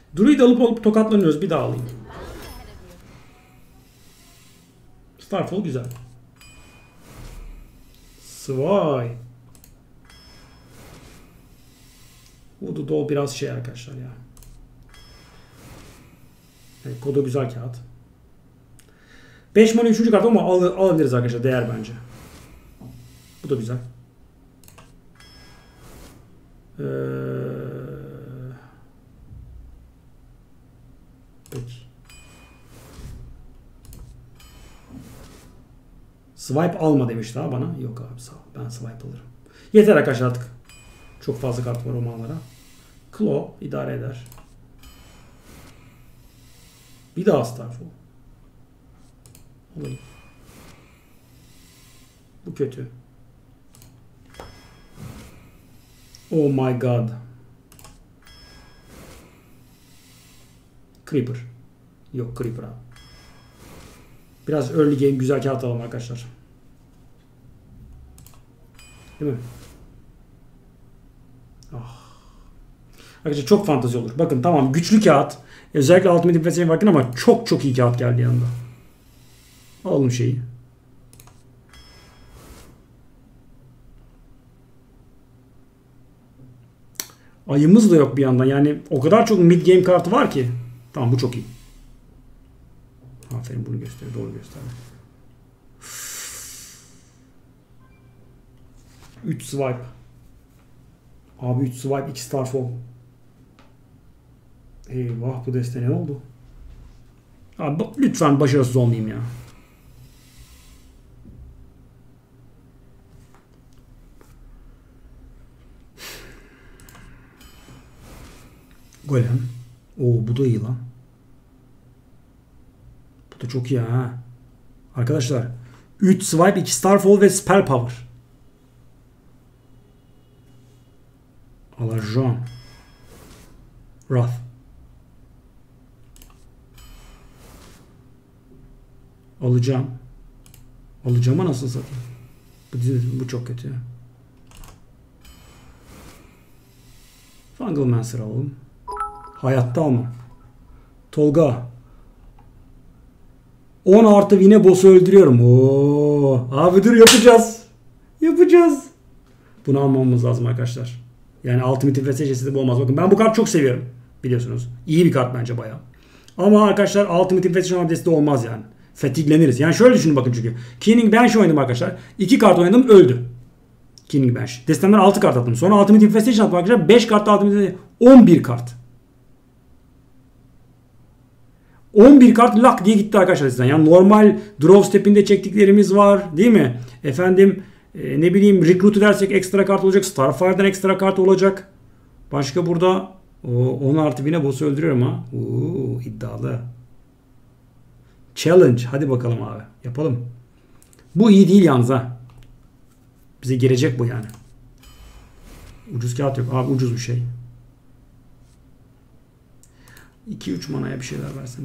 Druid alıp tokatlanıyoruz. Bir daha alayım. Starfall güzel. Svay. Voodoo Doll biraz şey arkadaşlar ya. Yani kodu güzel kağıt. 5 mana 3. kart ama alabiliriz arkadaşlar. Değer bence. Bu da güzel. Peki. Swipe alma demiş daha bana. Yok abi sağ ol. Ben swipe alırım. Yeter arkadaşlar artık. Çok fazla kart var o mağalara. Claw idare eder. Bir daha Starfall. Alayım. Bu kötü. Oh my god. Creeper. Yok Creeper abi. Biraz early game güzel kağıt alalım arkadaşlar. Değil mi? Ah. Arkadaşlar çok fantezi olur. Bakın tamam güçlü kağıt. Özellikle Ultimate Infestation varken ama çok iyi kağıt geldi yanında. Alalım şeyi. Ayımız da yok bir yandan. Yani o kadar çok mid game kartı var ki. Tamam bu çok iyi. Aferin bunu göster. Doğru göster. 3 swipe. Abi 3 swipe 2 Starfall. Eyvah bu deste ne oldu? Abi lütfen başarısız olmayayım ya. Golem. Oo bu da iyi lan. Bu da çok iyi ha. Arkadaşlar 3 swipe 2 Starfall ve Spell Power. Alacağım. Wrath. Alacağım. Alacağım ama nasıl satayım? Bu çok kötü. Funglemancer alalım. Hayatta almam. Tolga. 10 artı yine boss'u öldürüyorum. Oo, abi dur yapacağız. Yapacağız. Bunu almamız lazım arkadaşlar. Yani Ultimate Infestation'de bu olmaz. Bakın ben bu kartı çok seviyorum. Biliyorsunuz. İyi bir kart bence bayağı. Ama arkadaşlar Ultimate Infestation abdesti olmaz yani. Fetigleniriz. Yani şöyle düşünün bakın çünkü. Keening Banshee oynadım arkadaşlar. 2 kart oynadım öldü. Keening Banshee. Destemden 6 kart attım. Sonra Ultimate Infestation attım arkadaşlar. 5 kart Ultimate Infestation. 11 kart. 11 kart lak diye gitti arkadaşlar sizden. Yani normal draw step'inde çektiklerimiz var. Değil mi? Efendim ne bileyim recruit edersek ekstra kart olacak. Starfire'dan ekstra kart olacak. Başka burada 10 artı 1000'e boss'u öldürüyorum ha. İddialı. Challenge. Hadi bakalım abi. Yapalım. Bu iyi değil yalnız ha. Bize gelecek bu yani. Ucuz kağıt yok. Abi ucuz bir şey. 2-3 manaya bir şeyler versene.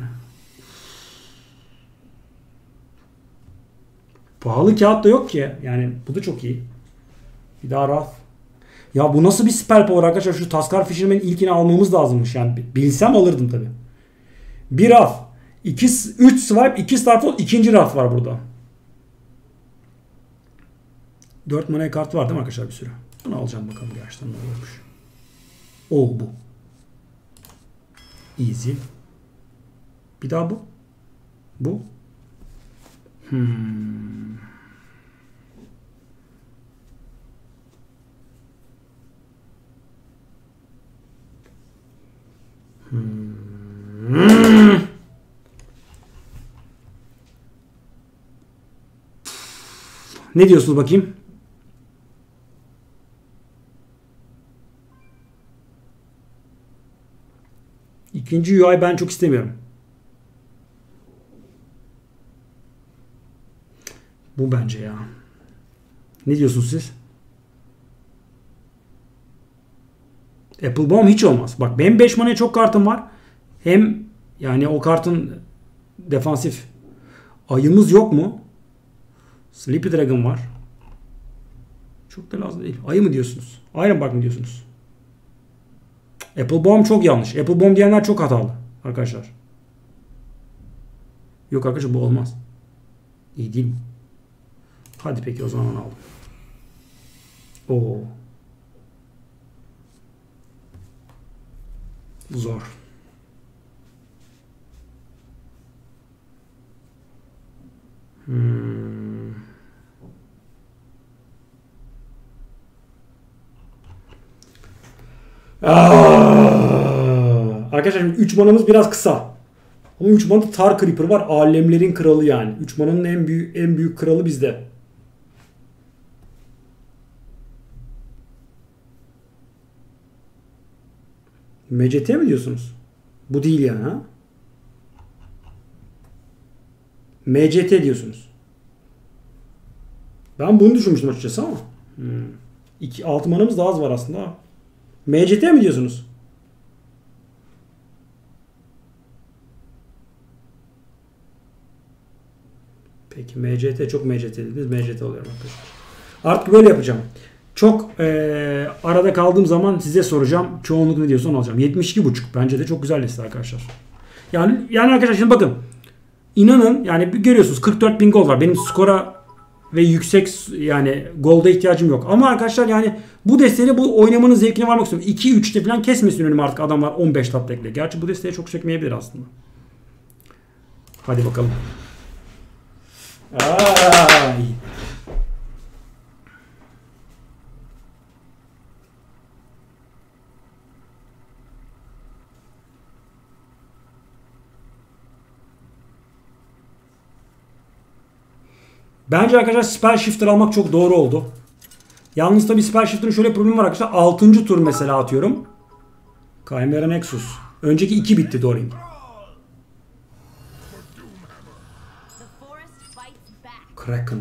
Pahalı kağıt da yok ki. Yani bu da çok iyi. Bir daha Wrath. Ya bu nasıl bir spell power arkadaşlar? Şu Taskar Fisherman'in ilkini almamız lazımmış. Yani bilsem alırdım tabi. Bir Wrath. 3 swipe 2 Starfall. İkinci Wrath var burada. 4 manaya kart var değil mi arkadaşlar bir sürü? Bunu alacağım bakalım gerçekten ne olmuş. Bu. Easy. Bir daha bu. Bu. Ne diyorsunuz bakayım? İkinci UI ben çok istemiyorum. Bu bence ya. Ne diyorsunuz siz? Applebaum hiç olmaz. Bak benim 5 manaya çok kartım var. Hem yani o kartın defansif. Ayımız yok mu? Sleepy Dragon var. Çok da lazım değil. Ayı mı diyorsunuz? Iron Bark mı diyorsunuz? Apple Bomb çok yanlış. Apple Bomb diyenler çok hatalı arkadaşlar. Yok arkadaşlar bu olmaz. İyi değil mi? Hadi peki o zaman onu aldım. Oo. Zor. Arkadaşlar 3 manamız biraz kısa. Ama 3 manada Tar Creeper var. Alemlerin kralı yani. 3 mananın en büyük kralı bizde. MCT mi diyorsunuz? Bu değil yani ha? MCT diyorsunuz. Ben bunu düşünmüştüm açıkçası ama. 6 manamız daha az var aslında. MCT mi diyorsunuz? Peki MCT çok MCT dediniz. MCT oluyorum arkadaşlar. Artık böyle yapacağım. Çok arada kaldığım zaman size soracağım. Çoğunluk ne diyorsa onu alacağım. 72.5 bence de çok güzel liste arkadaşlar. Yani arkadaşlar şimdi bakın. İnanın yani görüyorsunuz 44.000 gol var. Benim skora ve yüksek yani golda ihtiyacım yok. Ama arkadaşlar yani bu desteğiyle bu oynamanın zevkine varmak istiyorum. 2-3'te falan kesmesin önüme artık adamlar 15 tat tekle. Gerçi bu desteğe çok çekmeyebilir aslında. Hadi bakalım. Ay. Bence arkadaşlar Spell Shifter almak çok doğru oldu. Yalnız tabi Spell Shifter'ın şöyle bir problemi var arkadaşlar. 6. tur mesela atıyorum. Chimera Nexus. Önceki 2 bitti Doring. Kraken.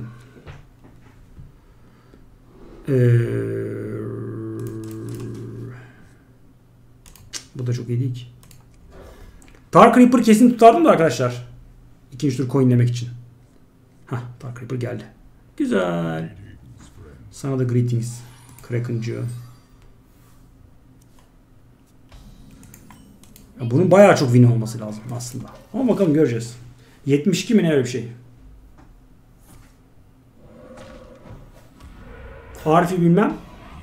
Bu da çok iyi değil ki. Tar Creeper kesin tutardım da arkadaşlar. 2. tur coinlemek için. Hah, Tar Creeper geldi. Güzel. Sana da greetings. Kraken'cı. Bunun bayağı çok win olması lazım aslında. Ama bakalım göreceğiz. 72 mi ne öyle bir şey. Harfi bilmem.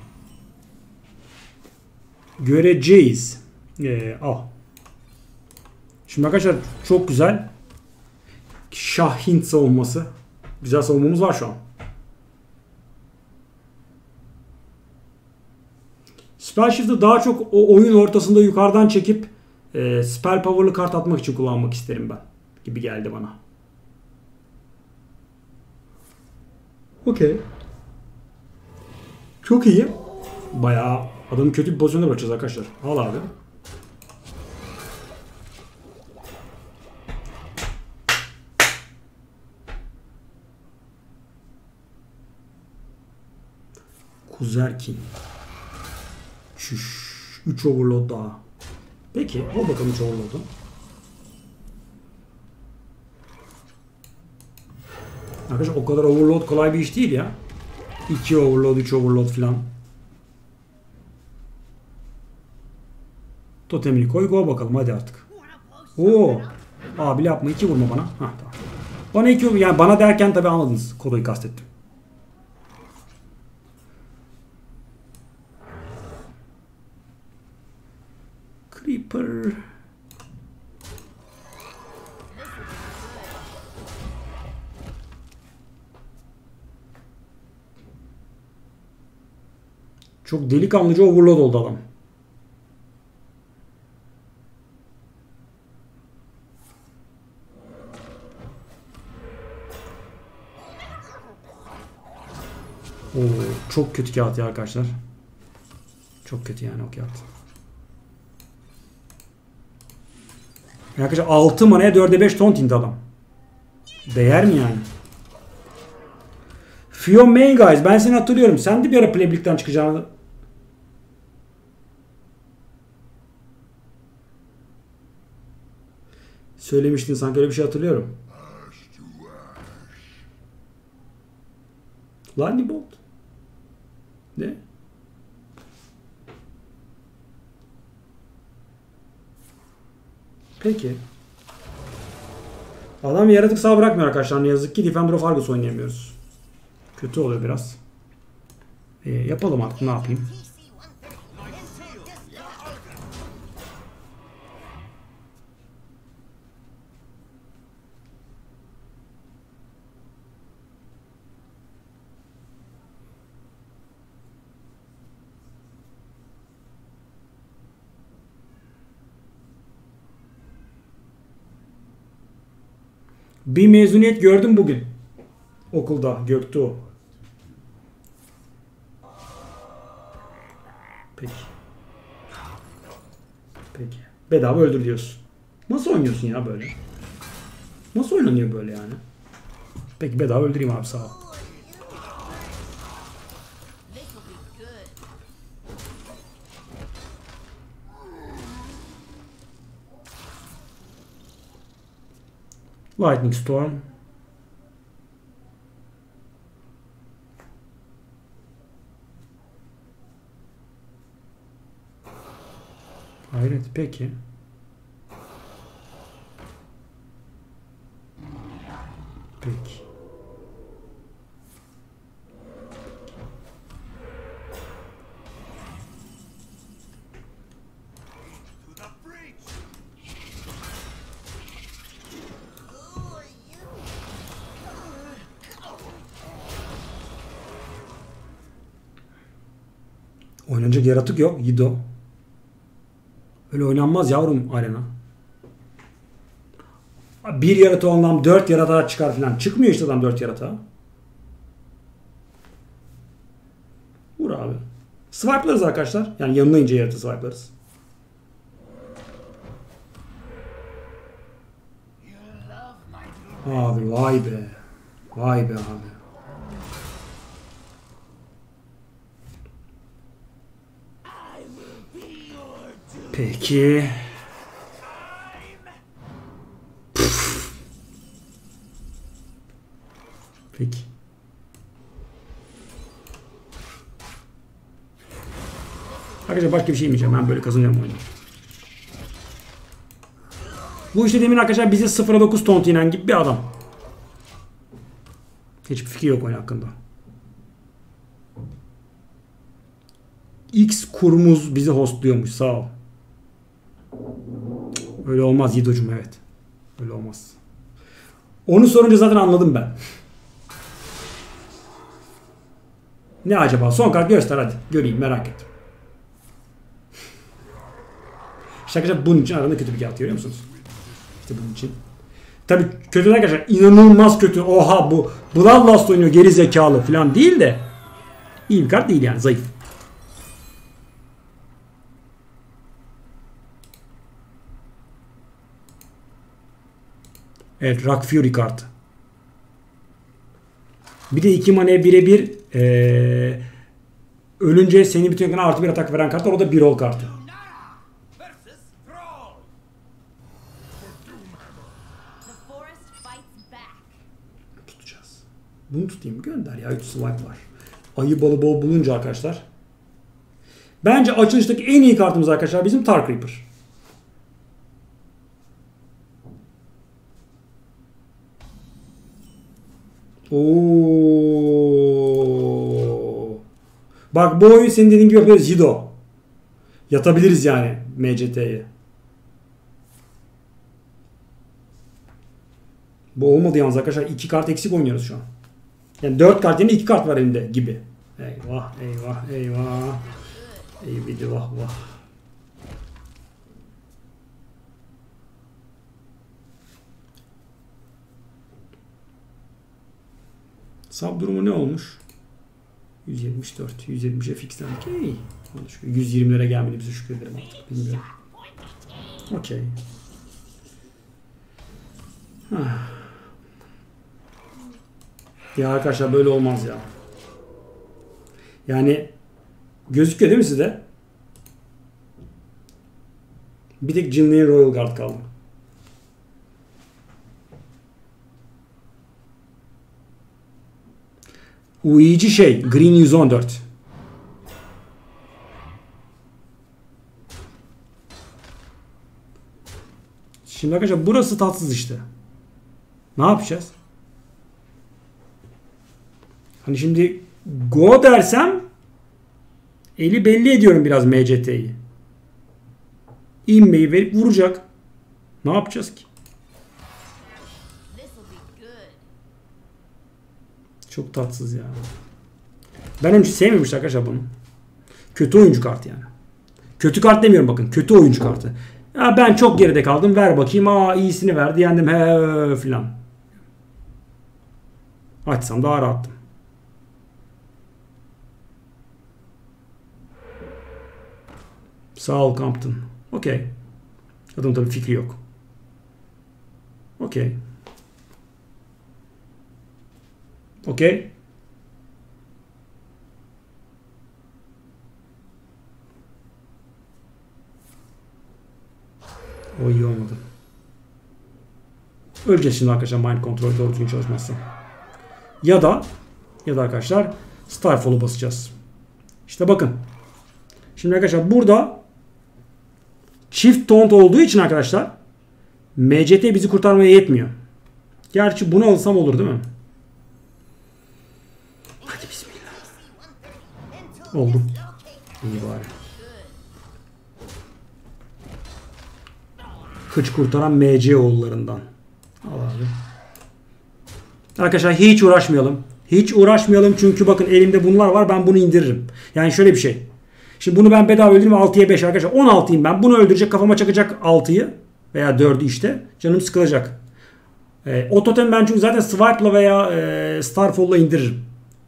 Göreceğiz. Al. Şimdi arkadaşlar çok güzel. Şahin savunması. Güzel savunmamız var şu an. Spell Shift'ı daha çok o oyun ortasında yukarıdan çekip spell power'lı kart atmak için kullanmak isterim ben. Gibi geldi bana. Okey. Çok iyi. Bayağı adamı kötü bir pozisyonda bırakacağız arkadaşlar. Al abi. Kuzerkin. Çüş. 3 overload daha. Peki. Al bakalım 3 overload'u. Arkadaşlar o kadar overload kolay bir iş değil ya. 2 overload, 3 overload falan. Totemini koy, go bakalım hadi artık. Oo. Abi yapma 2 vurma bana. Hah tamam. Bana 2 yani bana derken tabi anladınız. Kodo'yu kastettim. Creeper. Çok delikanlıca overload oldu adam. Oo, çok kötü kağıt ya arkadaşlar. Çok kötü yani o kağıt. Arkadaşlar 6 manaya 4'e 5 taunt indi adam. Değer mi yani? Fion Main Guys ben seni hatırlıyorum. Sen de bir ara Playbook'tan çıkacağını... Söylemiştin sanki öyle bir şey hatırlıyorum. Lightning Bolt. Ne? Peki. Adam yaratık sağ bırakmıyor arkadaşlar. Ne yazık ki Defender of Argus oynayamıyoruz. Kötü oluyor biraz. Yapalım artık, ne yapayım. Bir mezuniyet gördüm bugün. Okulda. Göktuğ. Peki. Peki. Bedava öldür diyorsun. Nasıl oynuyorsun ya böyle? Nasıl oynanıyor böyle yani? Peki bedava öldüreyim abi, sağ ol. Lightning Storm. Hayret, peki. Peki. Oynanacak yaratık yok. Yido. Öyle oynanmaz yavrum arena. Bir yaratığı ondan 4 yaratığa çıkar falan. Çıkmıyor işte adam 4 yaratığa. Vur abi. Swipe'larız arkadaşlar. Yani yanına ince yaratığı swipe'larız. Abi vay be. Vay be abi. Peki. Peki. Arkadaşlar başka bir şey yemeyeceğim. Ben böyle kazanıyorum oyunu. Bu işte demin arkadaşlar bize 0'a 9 taunt inen gibi bir adam. Hiçbir fikir yok oyun hakkında. X kurumuz bizi hostluyormuş, sağ ol. Öyle olmaz Yiğit'cum, evet. Öyle olmaz. Onu sorunca zaten anladım ben. Ne acaba? Son kart göster hadi. Göreyim, merak ettim. İşte arkadaşlar bunun için arada kötü bir kart, görüyor musunuz? İşte bunun için. Tabii kötü arkadaşlar, inanılmaz kötü. Oha bu Bloodlust oynuyor geri zekalı falan değil de. İyi bir kart değil yani, zayıf. Evet, Rock Fury kartı. Bir de 2 manaya birebir ölünce seni bütün yakına artı bir atak veren kart var. O da bir rol kartı. Tutacağız. Bunu tutayım, gönder ya. 3 swipe var. Ayı balı bol bulunca arkadaşlar. Bence açılıştaki en iyi kartımız arkadaşlar bizim Tark Reaper. Oo. Bak bu oyun senin dediğin gibi yapıyoruz Yido. Yatabiliriz yani MCT'ye. Bu olmadı yalnız arkadaşlar. 2 kart eksik oynuyoruz şu an. Yani 4 kart yerine 2 kart var elinde gibi. Eyvah eyvah eyvah. Eyvah vah. Sub durumu ne olmuş? 174. 170 FX'den. Okey. 120'lere gelmedi, bize şükrederim artık. Bilmiyorum. Okey. Ya arkadaşlar böyle olmaz ya. Yani gözüküyor değil mi size? Bir tek Jinli'nin Royal Guard kaldı. Uyucu şey. Green 114. Şimdi arkadaşlar burası tatsız işte. Ne yapacağız? Hani şimdi go dersem eli belli ediyorum biraz MCT'yi. İnmeyi verip vuracak. Ne yapacağız ki? Çok tatsız ya. Ben önce sevmemiştim arkadaşlar bunu. Kötü oyuncu kartı yani. Kötü kart demiyorum bakın. Kötü oyuncu kartı. Ya ben çok geride kaldım. Ver bakayım. Aa iyisini verdi. Yendim. He filan. Açsam daha rahattım. Sağ ol Compton. Okey. Adam tabii fikri yok. Okey. Okey. O iyi olmadı. Öleceğiz şimdi arkadaşlar mind control doğru düzgün çalışmazsa. Ya da arkadaşlar Starfall'u basacağız. İşte bakın. Şimdi arkadaşlar burada çift taunt olduğu için arkadaşlar MCT bizi kurtarmaya yetmiyor. Gerçi bunu alsam olur değil mi? Hadi bismillah. Oldu. İyi bari. Hıç kurtaran MC oğullarından. Al abi. Arkadaşlar hiç uğraşmayalım. Hiç uğraşmayalım çünkü bakın elimde bunlar var. Ben bunu indiririm. Yani şöyle bir şey. Şimdi bunu ben bedava öldüreyim 6'ya 5 arkadaşlar. 16'yım ben. Bunu öldürecek kafama çakacak 6'yı veya 4'ü işte. Canım sıkılacak. O totem ben çünkü zaten Swipe'la veya Starfall'la indiririm.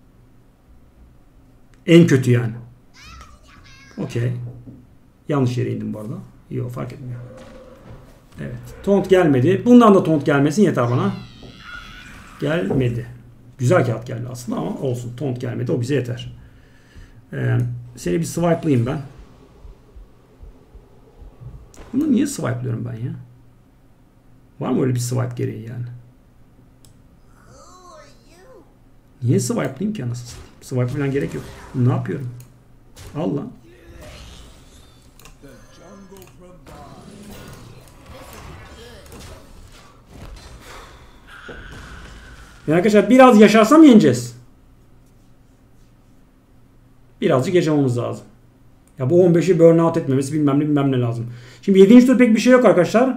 En kötü yani. Okey. Yanlış yere indim bu arada. Yok fark etmiyor. Evet. Taunt gelmedi. Bundan da taunt gelmesin yeter bana. Gelmedi. Güzel kağıt geldi aslında ama olsun. Taunt gelmedi. O bize yeter. Seni bir swipe'layayım ben. Bunu niye swipe'lıyorum ben ya? Var mı öyle bir swipe gereği yani? Niye swipe'layayım ki anasını satayım? Swipe falan gerek yok. Ne yapıyorum? Al lan. Yani arkadaşlar biraz yaşarsam yeneceğiz. Birazcık yaşamamız lazım. Ya bu 15'i burnout etmemesi bilmem ne lazım. Şimdi 7. tur pek bir şey yok arkadaşlar.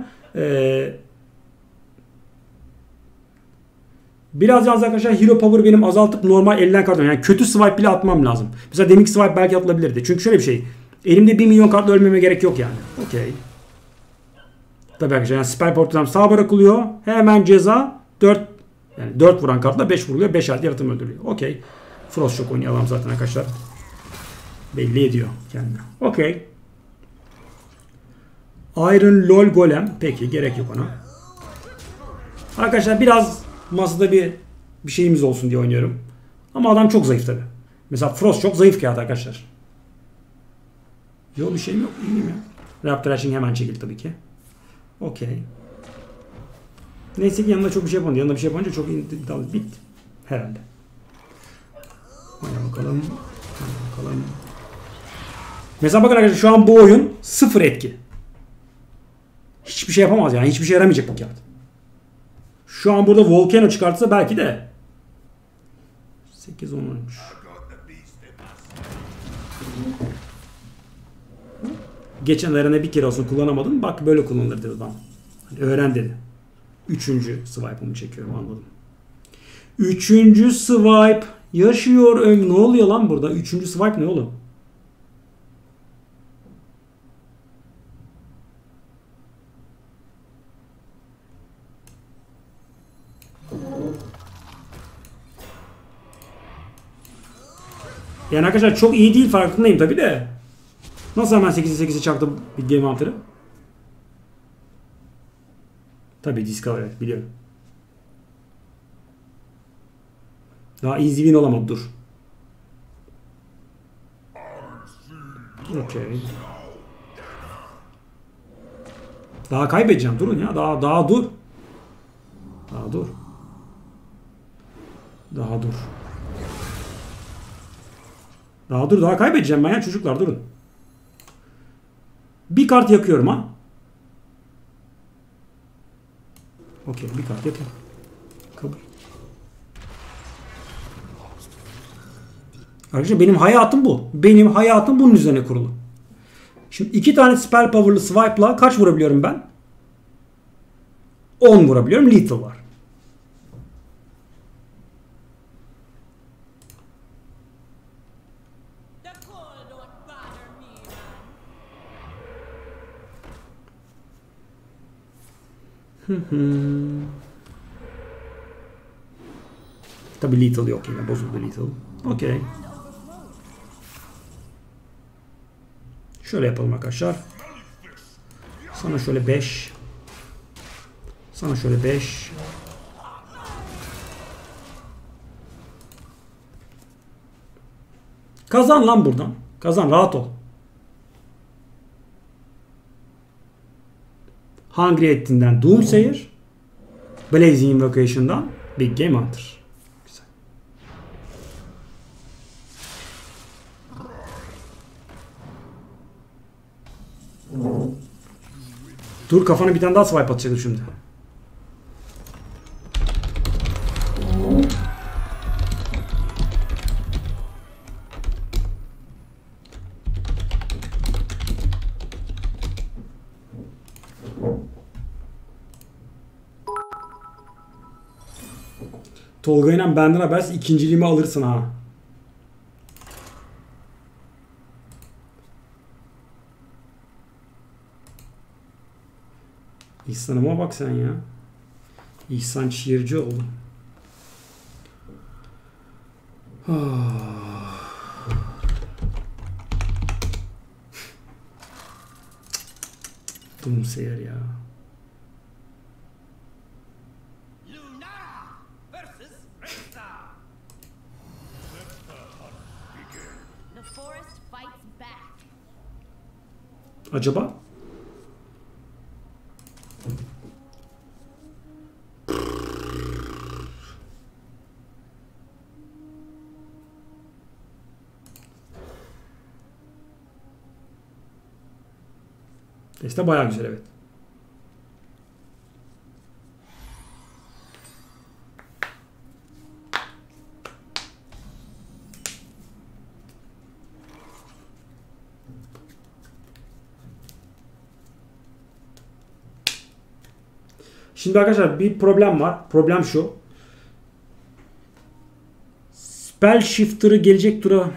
Biraz yalnız arkadaşlar Hero Power benim azaltıp normal elden kart yani kötü swipe bile atmam lazım. Mesela deminki swipe belki atılabilirdi. Çünkü şöyle bir şey. Elimde 1 milyon kartla ölmeme gerek yok yani. Okey. Tabii arkadaşlar yani spell portlam sağ bırakılıyor. Hemen ceza 4 yani 4 vuran kartla 5 vuruluyor. 5 halde yaratım öldürülüyor. Okey. Frost Shock oynayalım zaten arkadaşlar. Belli ediyor kendini. Okey. Iron LOL Golem. Peki gerek yok ona. Arkadaşlar biraz masada bir şeyimiz olsun diye oynuyorum. Ama adam çok zayıf tabi. Mesela Frost çok zayıf kağıt arkadaşlar. Yok bir şeyim yok. İyiyim ya. Raptor Rushing hemen çekildi tabii ki. Okey. Neyse ki yanında çok bir şey yapmadı. Yanında bir şey yapınca çok iddialı. Bitti. Herhalde. Hadi bakalım. Hadi bakalım. Mesela bakın arkadaşlar şu an bu oyun 0 etki. Hiçbir şey yapamaz yani. Hiçbir şey yaramayacak bu kağıt. Şu an burada Volcano çıkartsa belki de 8-10 olmuş. Geçen arena bir kere olsun kullanamadım. Bak böyle kullanılır dedi adam. Hani öğren dedi. 3. swipe'ımı çekiyorum anladım. 3. swipe yaşıyor. Ne oluyor lan burada? 3. swipe ne oğlum? Yani arkadaşlar çok iyi değil farkındayım tabi de. Nasıl hemen 8'e 8'e çaktım bir game hunter'ı? Tabi discover evet biliyorum. Daha easy win olamadı dur. Okey. Daha kaybedeceğim durun ya daha dur. Daha dur. Daha dur. Daha dur daha kaybedeceğim ben ya çocuklar durun. Bir kart yakıyorum ha. Okey, bir kart yapayım. Kabul. Arkadaşlar benim hayatım bu. Benim hayatım bunun üzerine kurulu. Şimdi 2 tane spell power'lı swipe'la kaç vurabiliyorum ben? 10 vurabiliyorum. Lethal var. Tabii lethal yok yine. Bozuldu lethal. Okey. Şöyle yapalım arkadaşlar. Sana şöyle 5. Sana şöyle 5. Kazan lan buradan. Kazan, rahat ol. Hungry Ettin'den Doomsayer. Blazing Invocation'dan Big Game Hunter. Güzel. Dur, kafana bir tane daha swipe atacaktım şimdi. Tolga'yla benden habersiz ikinciliğimi alırsın ha. İhsan'ıma bak sen ya. İhsan Çiğircioğlu. Doomsayer ya. Acaba? Deste bayağı güzel, evet. Şimdi arkadaşlar bir problem var. Problem şu. Spell Shifter'ı gelecek tura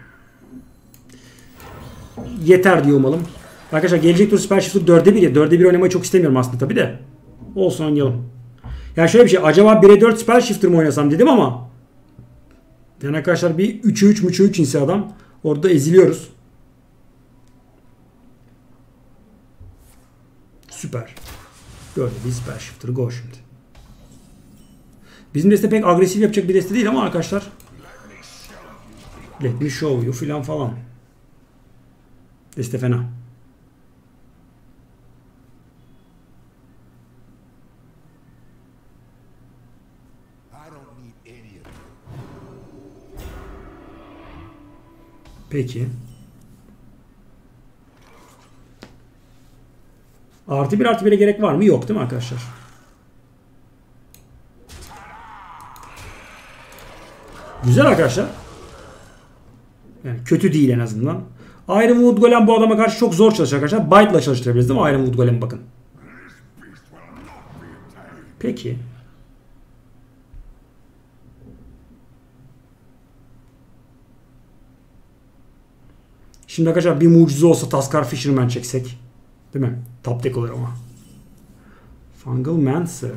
yeter diye umalım. Arkadaşlar gelecek tur Spell Shifter 4'e 1 ya. 4'e 1 oynamayı çok istemiyorum aslında tabi de. Olsun, oynayalım. Yani şöyle bir şey. Acaba 1'e 4 Spell Shifter mı oynasam dedim ama yani arkadaşlar bir 3'e 3 3'e 3 inse adam. Orada eziliyoruz. Süper. Gördük bir Spell Shifter go şimdi. Bizim deste pek agresif yapacak bir deste değil ama arkadaşlar. Let me show you filan falan. Deste fena. Peki. Artı 1 artı 1'e gerek var mı? Yok değil mi arkadaşlar? Güzel arkadaşlar. Yani kötü değil en azından. Ironwood Golem bu adama karşı çok zor çalışacak arkadaşlar. Bite'la çalıştırabiliriz değil mi Ironwood Golem, bakın. Peki. Şimdi arkadaşlar bir mucize olsa Taskar Fisherman çeksek. Değil mi? Top deck olur ama. Fungal Mancer.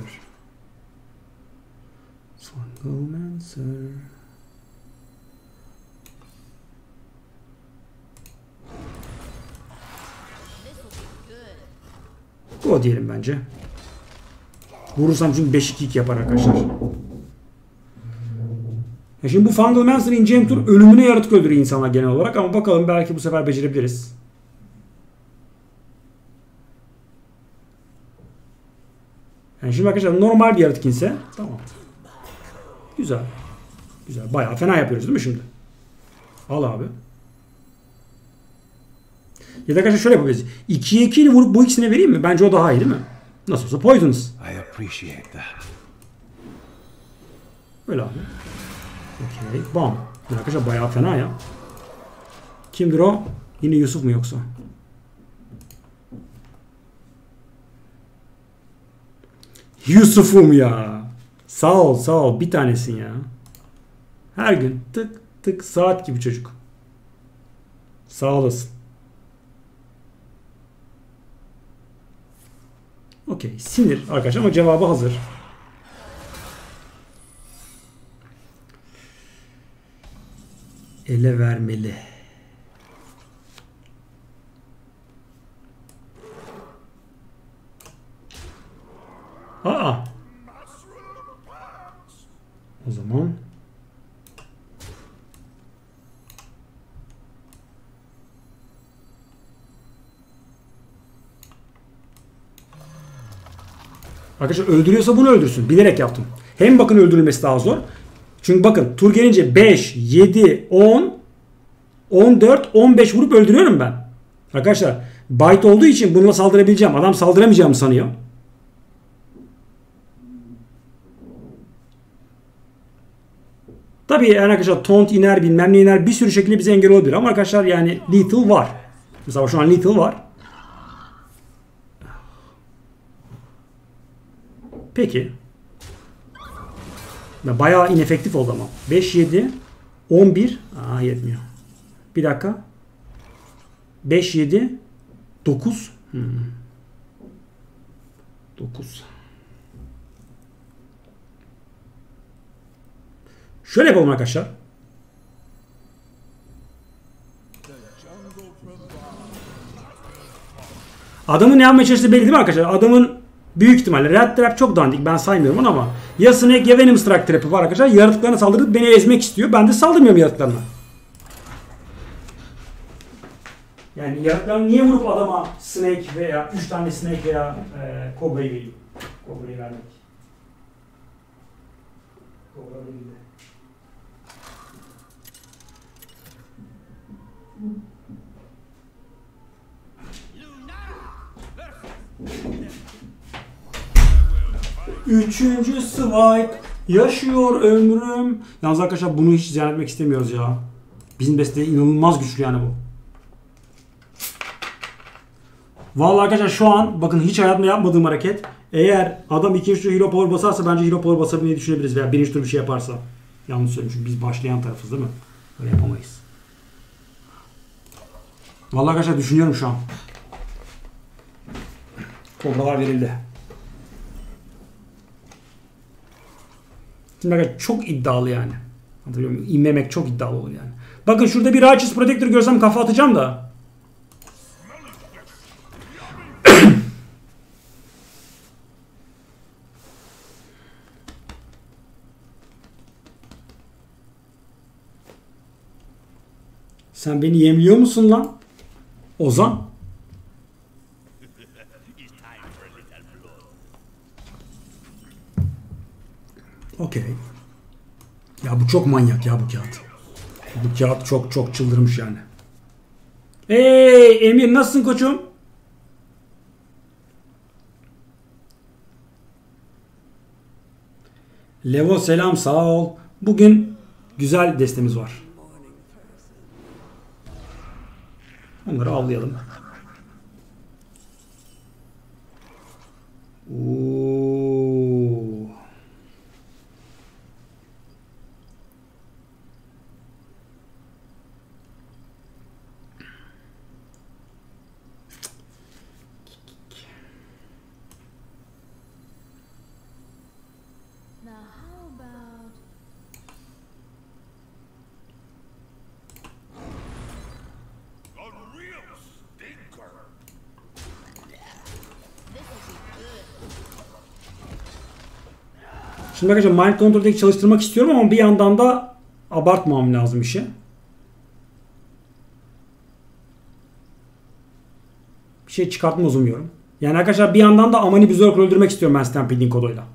Fungal Mancer. Go diyelim bence. Vurursam çünkü 5-2-2 yapar arkadaşlar. Ya şimdi bu Fungal Mancer ineceğim tur ölümüne yaratık öldürüyor insanlar genel olarak ama bakalım belki bu sefer becerebiliriz. Yani şimdi arkadaşlar normal bir yaratık inse tamam. Güzel. Güzel. Bayağı fena yapıyoruz değil mi şimdi? Al abi. Ya da arkadaşlar şöyle yapabiliriz. 2'ye 2 ile vurup bu ikisine vereyim mi? Bence o daha iyi değil mi? Nasıl olsa poisonous. I appreciate that. Böyle abi. Okey. Bam. Arkadaşlar bayağı fena ya. Kimdir o? Yine Yusuf mu yoksa? Yusuf'um ya. Sağ ol sağ ol. Bir tanesin ya. Her gün tık tık saat gibi çocuk. Sağ olasın. Okey. Sinir arkadaşlar ama cevabı hazır. Ele vermeli. Aa. O zaman arkadaşlar öldürüyorsa bunu öldürsün. Bilerek yaptım. Hem bakın öldürülmesi daha zor. Çünkü bakın tur gelince 5, 7, 10, 14, 15 vurup öldürüyorum ben. Arkadaşlar bite olduğu için bununla saldırabileceğim. Adam saldıramayacağımı sanıyor. Tabii yani arkadaşlar taunt iner bilmem ne iner bir sürü şekilde bize engel olabilir. Ama arkadaşlar yani lethal var. Mesela şu an lethal var. Peki. Bayağı inefektif oldu ama. 5, 7, 11. Aa yetmiyor. Bir dakika. 5, 7, 9. 9. Şöyle yapalım arkadaşlar. Adamın ne yapmaya çalıştığı belli değil mi arkadaşlar? Adamın büyük ihtimalle Red Trap çok dandik. Ben saymıyorum onu ama ya Snake ya Venom Strike Trap'ı var arkadaşlar. Yaratıklarına saldırıp beni ezmek istiyor. Ben de saldırmıyorum yaratıklarına. Yani yaratıklarını niye vurup adama Snake veya 3 tane Snake veya Cobra'yı vereyim? Cobra'yı vermek. Cobra verildi. Üçüncü swipe. Yaşıyor ömrüm. Yalnız arkadaşlar bunu hiç ziyan etmek istemiyoruz ya. Bizim desteği inanılmaz güçlü yani bu. Vallahi arkadaşlar şu an bakın hiç hayatımda yapmadığım hareket. Eğer adam ikinci tur hero power basarsa bence hero power basabilmeyi düşünebiliriz veya birinci tur bir şey yaparsa. Yanlış söyledim çünkü biz başlayan tarafız değil mi? Öyle yapamayız. Vallahi arkadaşlar düşünüyorum şu an. Kobralar verildi. Şimdi arkadaşlar çok iddialı yani. Hatırlıyor muyum? İnmemek çok iddialı olur yani. Bakın şurada bir Righteous Protector görsem kafa atacağım da. Sen beni yemliyor musun lan? Ozan. Okey. Ya bu çok manyak ya bu kağıt. Bu kağıt çok çok çıldırmış yani. Hey Emir nasılsın koçum? Levo selam sağ ol. Bugün güzel destemiz var. Onları avlayalım. Oo. Şimdi arkadaşlar Mind Control'daki çalıştırmak istiyorum ama bir yandan da abartmam lazım işi. Bir şey çıkartmaz umuyorum. Yani arkadaşlar bir yandan da Amani Berserker öldürmek istiyorum ben Stampeding koduyla.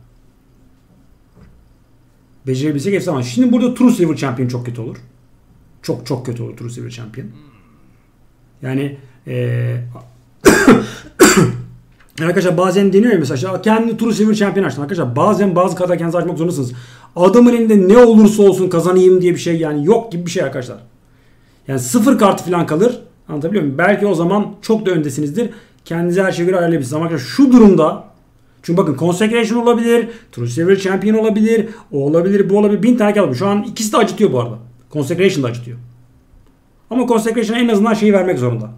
Becerebilsek efsane. Şimdi burada True Silver Champion çok kötü olur. Çok çok kötü olur True Silver Champion. Yani Arkadaşlar bazen deniyor ya mesela kendini True Silver Champion açtın. Arkadaşlar bazen bazı kadar kendinizi açmak zorundasınız. Adamın elinde ne olursa olsun kazanayım diye bir şey yani yok gibi bir şey arkadaşlar. Yani 0 kartı falan kalır. Anlatabiliyor muyum? Belki o zaman çok da öndesinizdir. Kendinize her şeye göre ayarlayabilirsiniz. Ama arkadaşlar şu durumda çünkü bakın Consecration olabilir, True Silver Champion olabilir, o olabilir, bu olabilir. 1000 tane olabilir. Şu an ikisi de acıtıyor bu arada. Consecration da acıtıyor. Ama Consecration en azından şeyi vermek zorunda.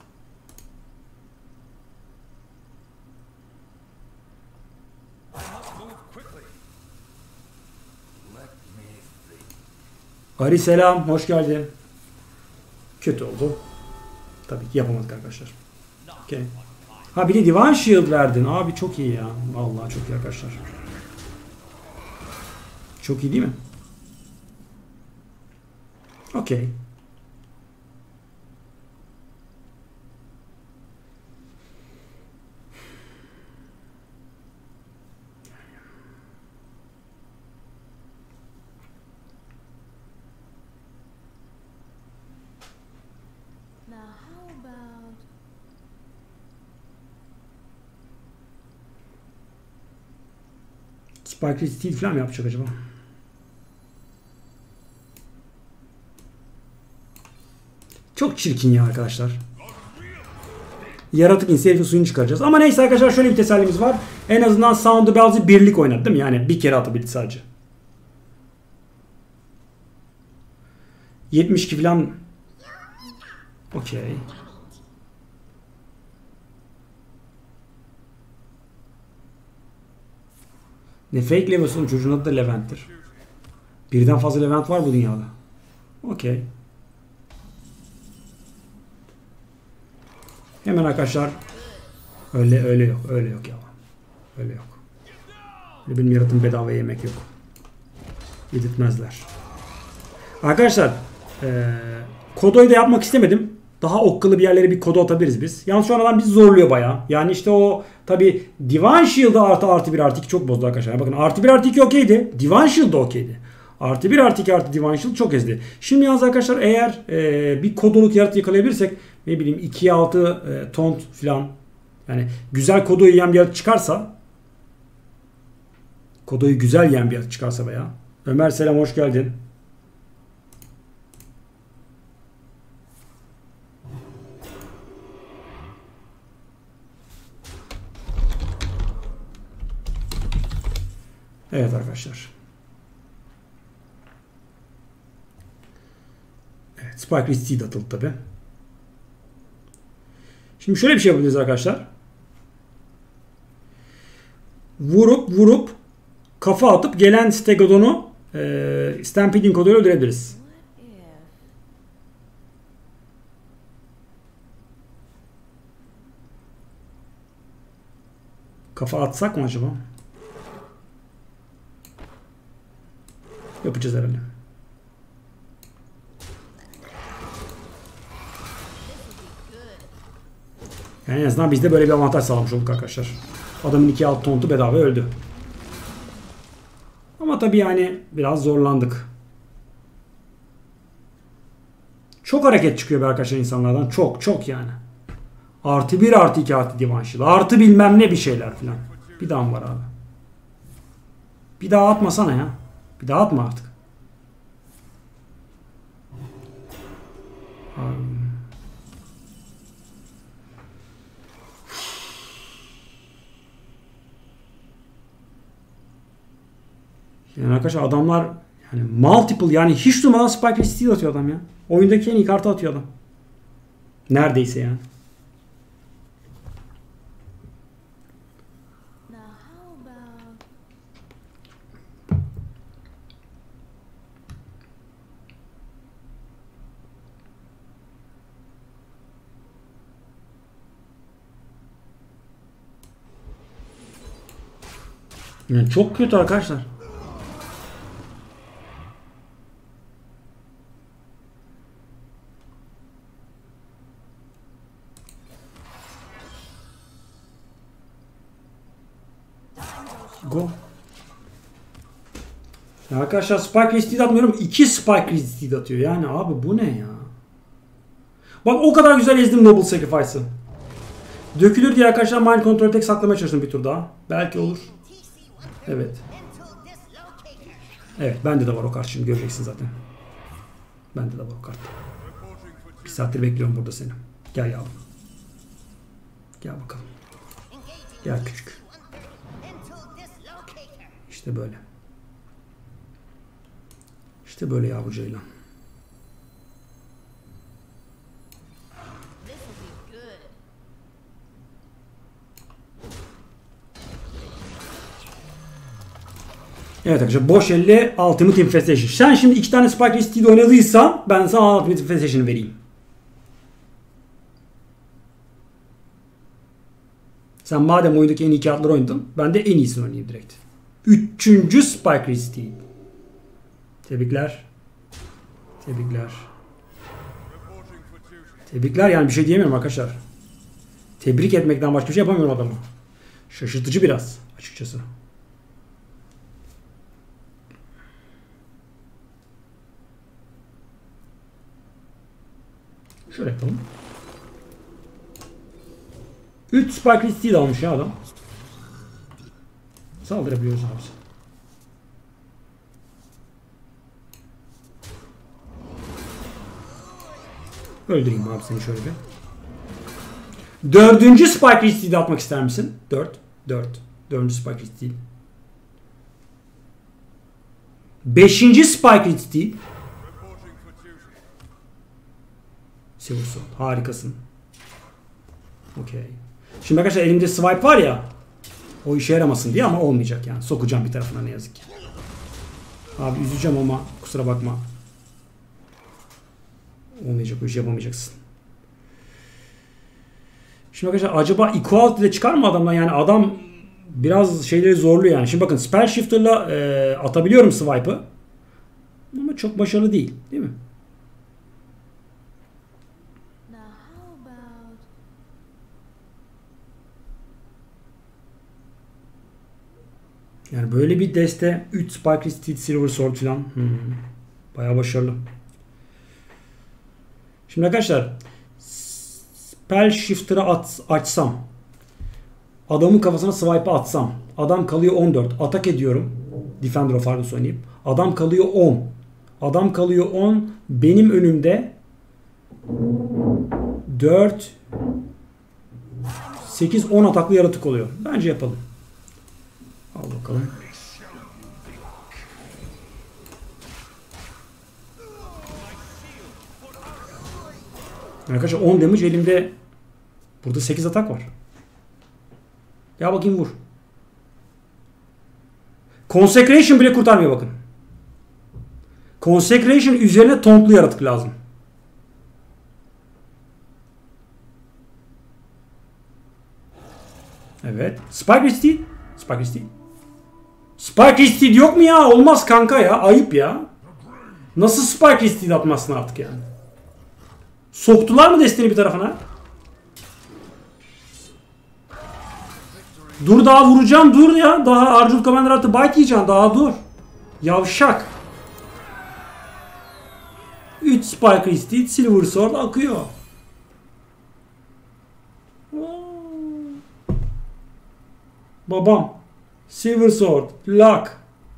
Ari selam, hoş geldin. Kötü oldu. Tabii ki yapamadık arkadaşlar. Okay. Ha bir de Divine Shield verdin. Abi çok iyi ya. Vallahi çok iyi arkadaşlar. Çok iyi değil mi? Okey. Spike Steel falan mı yapacak acaba? Çok çirkin ya arkadaşlar. Yaratık inse herifin suyunu çıkaracağız. Ama neyse arkadaşlar şöyle bir tesellimiz var. En azından Sound the Bells'i birlik oynadı değil mi? Yani bir kere atabildi sadece. 72 falan. Okey. Ne fake Levent'ın çocuğun adı da Levent'tir. Birden fazla Levent var bu dünyada. Okey. Hemen arkadaşlar öyle yok. Öyle yok ya. Öyle yok. Öyle benim yaratım bedava yemek yok. Yedirtmezler. Arkadaşlar Kodo'yu da yapmak istemedim. Daha okkalı bir yerlere bir Kodo atabiliriz biz. Yalnız şu an adam bizi zorluyor bayağı. Yani işte o tabi Divine Shield'ı artı 1 artı 2 çok bozdu arkadaşlar. Bakın artı 1 artı 2 okeydi. Divine Shield da okeydi. Artı 1 artı 2 artı Divine Shield çok ezdi. Şimdi yalnız arkadaşlar eğer bir Kodoluk yaratığı yakalayabilirsek ne bileyim 2'ye 6 taunt falan yani güzel Kodo'yu yiyen bir yaratık çıkarsa Kodo'yu güzel yiyen bir yaratık çıkarsa bayağı. Ömer selam hoş geldin. Evet arkadaşlar. Evet, Spike Risteed atıldı tabi. Şimdi şöyle bir şey yapabiliriz arkadaşlar. Vurup kafa atıp gelen Stegodon'u Stampeding koduyla öldürebiliriz. Kafa atsak mı acaba? Yapacağız herhalde. Yani en azından biz de böyle bir avantaj sağlamış olduk arkadaşlar. Adamın 2 alt tontu bedava öldü. Ama tabii yani biraz zorlandık. Çok hareket çıkıyor be arkadaşlar insanlardan. Çok yani. Artı 1 artı 2 artı Divine Shield. Artı bilmem ne bir şeyler filan. Bir daha mı var abi? Bir daha atmasana ya. Bir daha atma artık. Yani arkadaşlar adamlar yani multiple yani hiç durmadan Spike ve Steel atıyor adam ya. Oyundaki en iyi kartı atıyor adam. Neredeyse yani. Yani çok kötü arkadaşlar. Go. Ya arkadaşlar Spike Rested atmıyorum. 2 Spike Rested atıyor. Yani abi bu ne ya? Bak o kadar güzel ezdim Noble Sacrifice'ı. Dökülür diye arkadaşlar mind kontrolü tek saklamaya çalıştım bir tur daha. Belki olur. Evet. Evet bende de var o kart, şimdi göreceksin zaten. Bende de var o kart. Bir saattir bekliyorum burada seni. Gel yavrum. Gel bakalım. Gel küçük. İşte böyle. İşte böyle yavru ceylan. Evet arkadaşlar, boş elle Ultimate Infestation. Sen şimdi 2 tane Spike Risti'de oynadıysan ben sana Ultimate Infestation'ı vereyim. Sen madem oyundaki en iyi kağıtları oynadın, ben de en iyisini oynayayım direkt. 3. Spike Risti. Tebrikler. Tebrikler. Tebrikler, yani bir şey diyemiyorum arkadaşlar. Tebrik etmekten başka bir şey yapamıyorum adamı. Şaşırtıcı biraz açıkçası. Şöyle yapalım. 3 Spike Risti'yi de almış ya adam. Saldırabiliyoruz abi. Öldüreyim abi seni şöyle bir. 4. Spike Risti'yi de atmak ister misin? 4. 4. Spike Risti. 5. Spike Risti. Silverson. Harikasın. Okey. Şimdi arkadaşlar elimde swipe var ya, o işe yaramasın diye, ama olmayacak yani. Sokacağım bir tarafına ne yazık ki. Abi üzüleceğim ama kusura bakma. Olmayacak, o işi yapamayacaksın. Şimdi arkadaşlar acaba equality ile çıkar mı adamdan? Yani adam biraz şeyleri zorluyor yani. Şimdi bakın spell shifter'la atabiliyorum swipe'ı. Ama çok başarılı değil mi? Yani böyle bir deste 3 Spike Risti, Silver Sword falan. Bayağı başarılı. Şimdi arkadaşlar Spell Shifter'ı açsam, adamın kafasına swipe atsam, adam kalıyor 14. Atak ediyorum. Defender of Argus oynayıp. Adam kalıyor 10. Adam kalıyor 10. Benim önümde 4 8 10 ataklı yaratık oluyor. Bence yapalım. Al bakalım. Arkadaşlar 10 damage elimde. Burada 8 atak var. Ya bakayım vur. Consecration bile kurtarmıyor bakın. Consecration üzerine tauntlu yaratık lazım. Evet. Spike Risti. Spike Risti. Spike Risti yok mu ya? Olmaz kanka ya. Ayıp ya. Nasıl Spike Risti'yi atmazsın artık yani? Soktular mı destini bir tarafına? Dur daha vuracağım, dur ya. Daha Arjun Commander artı bite yiyeceksin. Daha dur. Yavşak. 3 Spike Risti, Silver Sword akıyor. Babam. Silver Sword. Luck.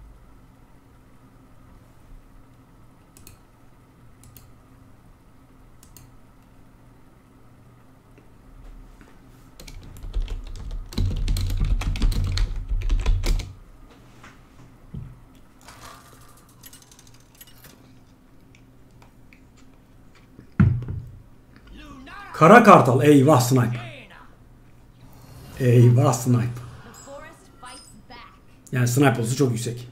Kara Kartal. Eyvah snipe. Eyvah snipe. Yani snipe olsa çok yüksek.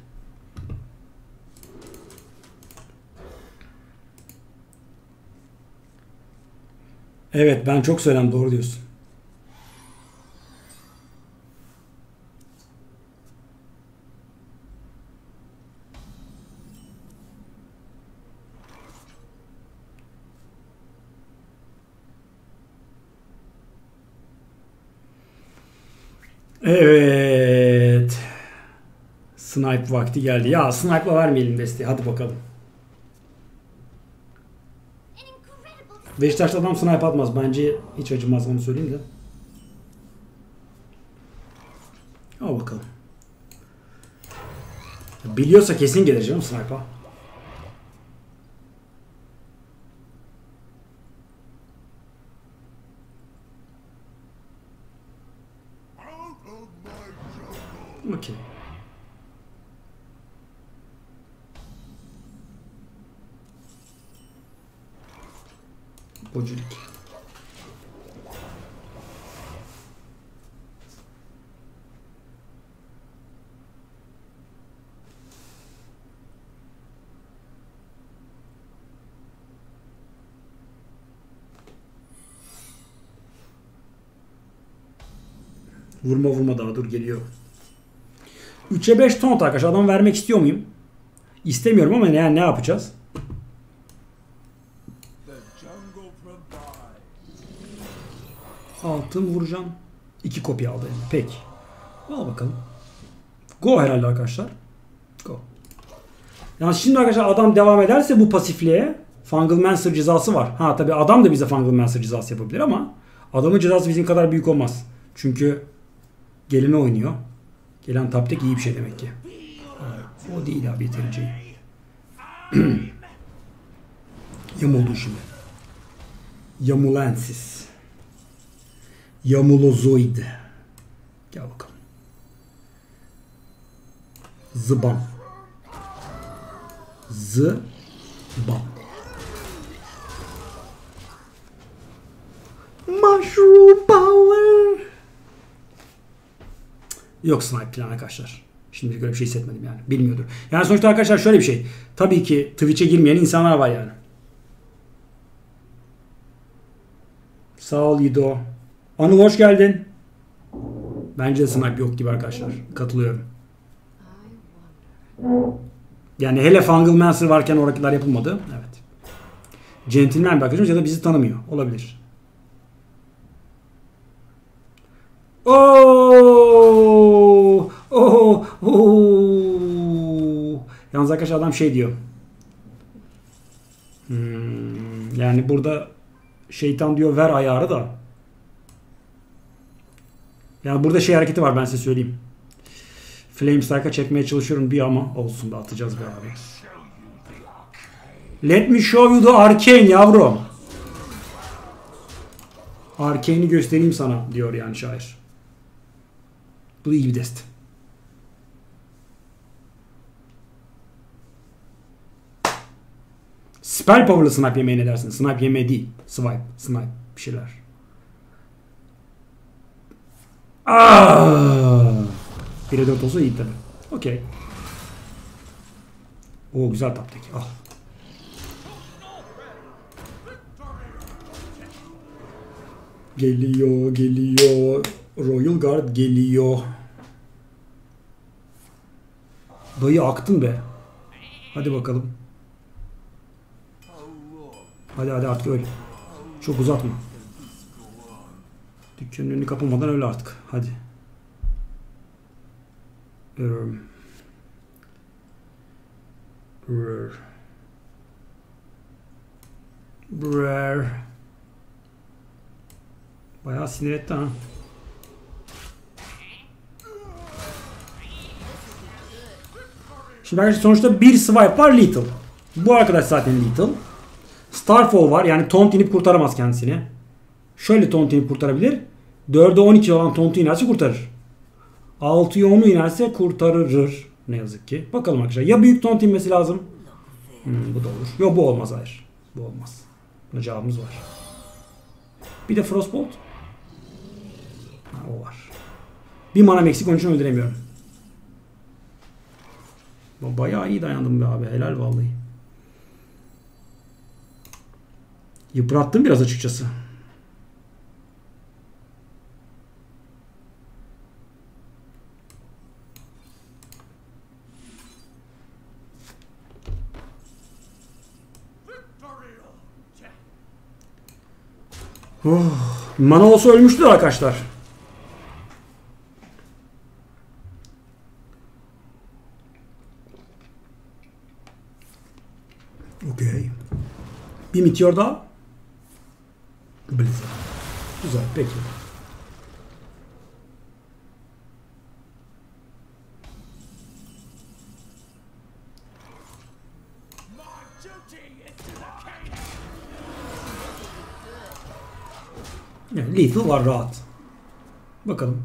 Evet ben çok söyledim, doğru diyorsun. Evet. Snipe vakti geldi. Ya snipe'la vermeyelim desteği. Hadi bakalım. Beşiktaşlı adam snipe atmaz. Bence hiç acımaz, onu söyleyeyim de. Al bakalım. Biliyorsa kesin gelir canım sniper. Okey. Boculik. Vurma daha dur geliyor. 3'e 5 ton arkadaşlar. Adam vermek istiyor muyum? İstemiyorum ama ne yapacağız? Altın vuracağım. 2 kopya aldı. Peki. Al bakalım. Go herhalde arkadaşlar. Go. Yani şimdi arkadaşlar adam devam ederse bu pasifliğe Fanglemancer cezası var. Ha tabi adam da bize Fanglemancer cezası yapabilir ama adamın cezası bizim kadar büyük olmaz. Çünkü gelime oynuyor. Gelen taptek iyi bir şey demek ki. O değil abi yeterince. Yamuldu şimdi. Yamulensis. Yamulozoid. Gel bakalım. Zıbam. Zıbam. Mushroom power. Yok snipe plan arkadaşlar. Şimdilik öyle bir şey hissetmedim yani. Bilmiyordur. Yani sonuçta arkadaşlar şöyle bir şey. Tabii ki Twitch'e girmeyen insanlar var yani. Sağ ol Yido. Anıl hoş geldin. Bence de snipe yok gibi arkadaşlar. Katılıyorum. Yani hele Fanglemancer varken o hareketler yapılmadı. Evet. Gentleman bir arkadaşımız ya da bizi tanımıyor. Olabilir. Oh! Oh! Oh! Yalnız arkadaşlar adam şey diyor. Yani burada şeytan diyor ver ayarı da. Yani burada şey hareketi var ben size söyleyeyim. Flame Strike'a çekmeye çalışıyorum bir ama olsun da atacağız be abi. Let me show you the arcane yavrum. Arcane'i göstereyim sana diyor yani şair. Bu da iyi bir dest. Spell power'lı snipe yemeği ne dersin? Snipe yemeği değil. Snipe bir şeyler. Bire 4 olsa iyi tabi. Okey. Oo güzel taptek. Ah. Geliyor. Royal Guard geliyor. Dayı aktın be. Hadi bakalım. Hadi artık öl. Çok uzatma. Dükkanın önünü kapılmadan öl artık. Hadi. Bayağı sinir etti ha. Şimdi arkadaşlar sonuçta bir swipe var lethal. Bu arkadaş zaten lethal. Starfall var yani taunt inip kurtaramaz kendisini. Şöyle taunt inip kurtarabilir. 4'e 12 olan taunt'u inerse kurtarır. 6'ya 10'u inerse kurtarır. Ne yazık ki. Bakalım arkadaşlar. Ya büyük taunt inmesi lazım. Bu da olur. Yok bu olmaz hayır. Bu olmaz. Buna cevabımız var. Bir de Frostbolt. O var. Bir manam eksik onun için öldüremiyorum. Bayağı iyi dayandım be abi. Helal vallahi. Yıprattım biraz açıkçası. Mana olsa ölmüştür arkadaşlar. Okey. Bir meteor daha. Blizzard. Güzel peki. Yani lethal var rahat. Bakalım.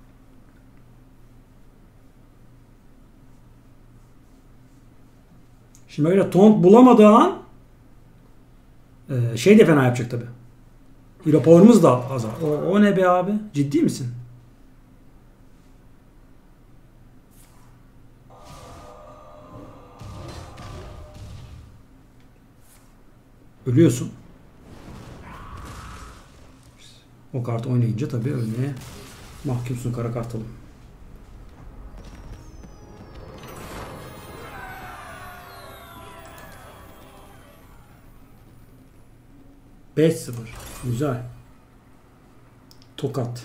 Şimdi böyle taunt bulamadığı an şey de fena yapacak tabi. Hero power'ımız da azar. O ne be abi? Ciddi misin? Ölüyorsun. O kart oynayınca tabii ölmeye mahkumsun kara kartalım. ...5-0. Güzel. Tokat.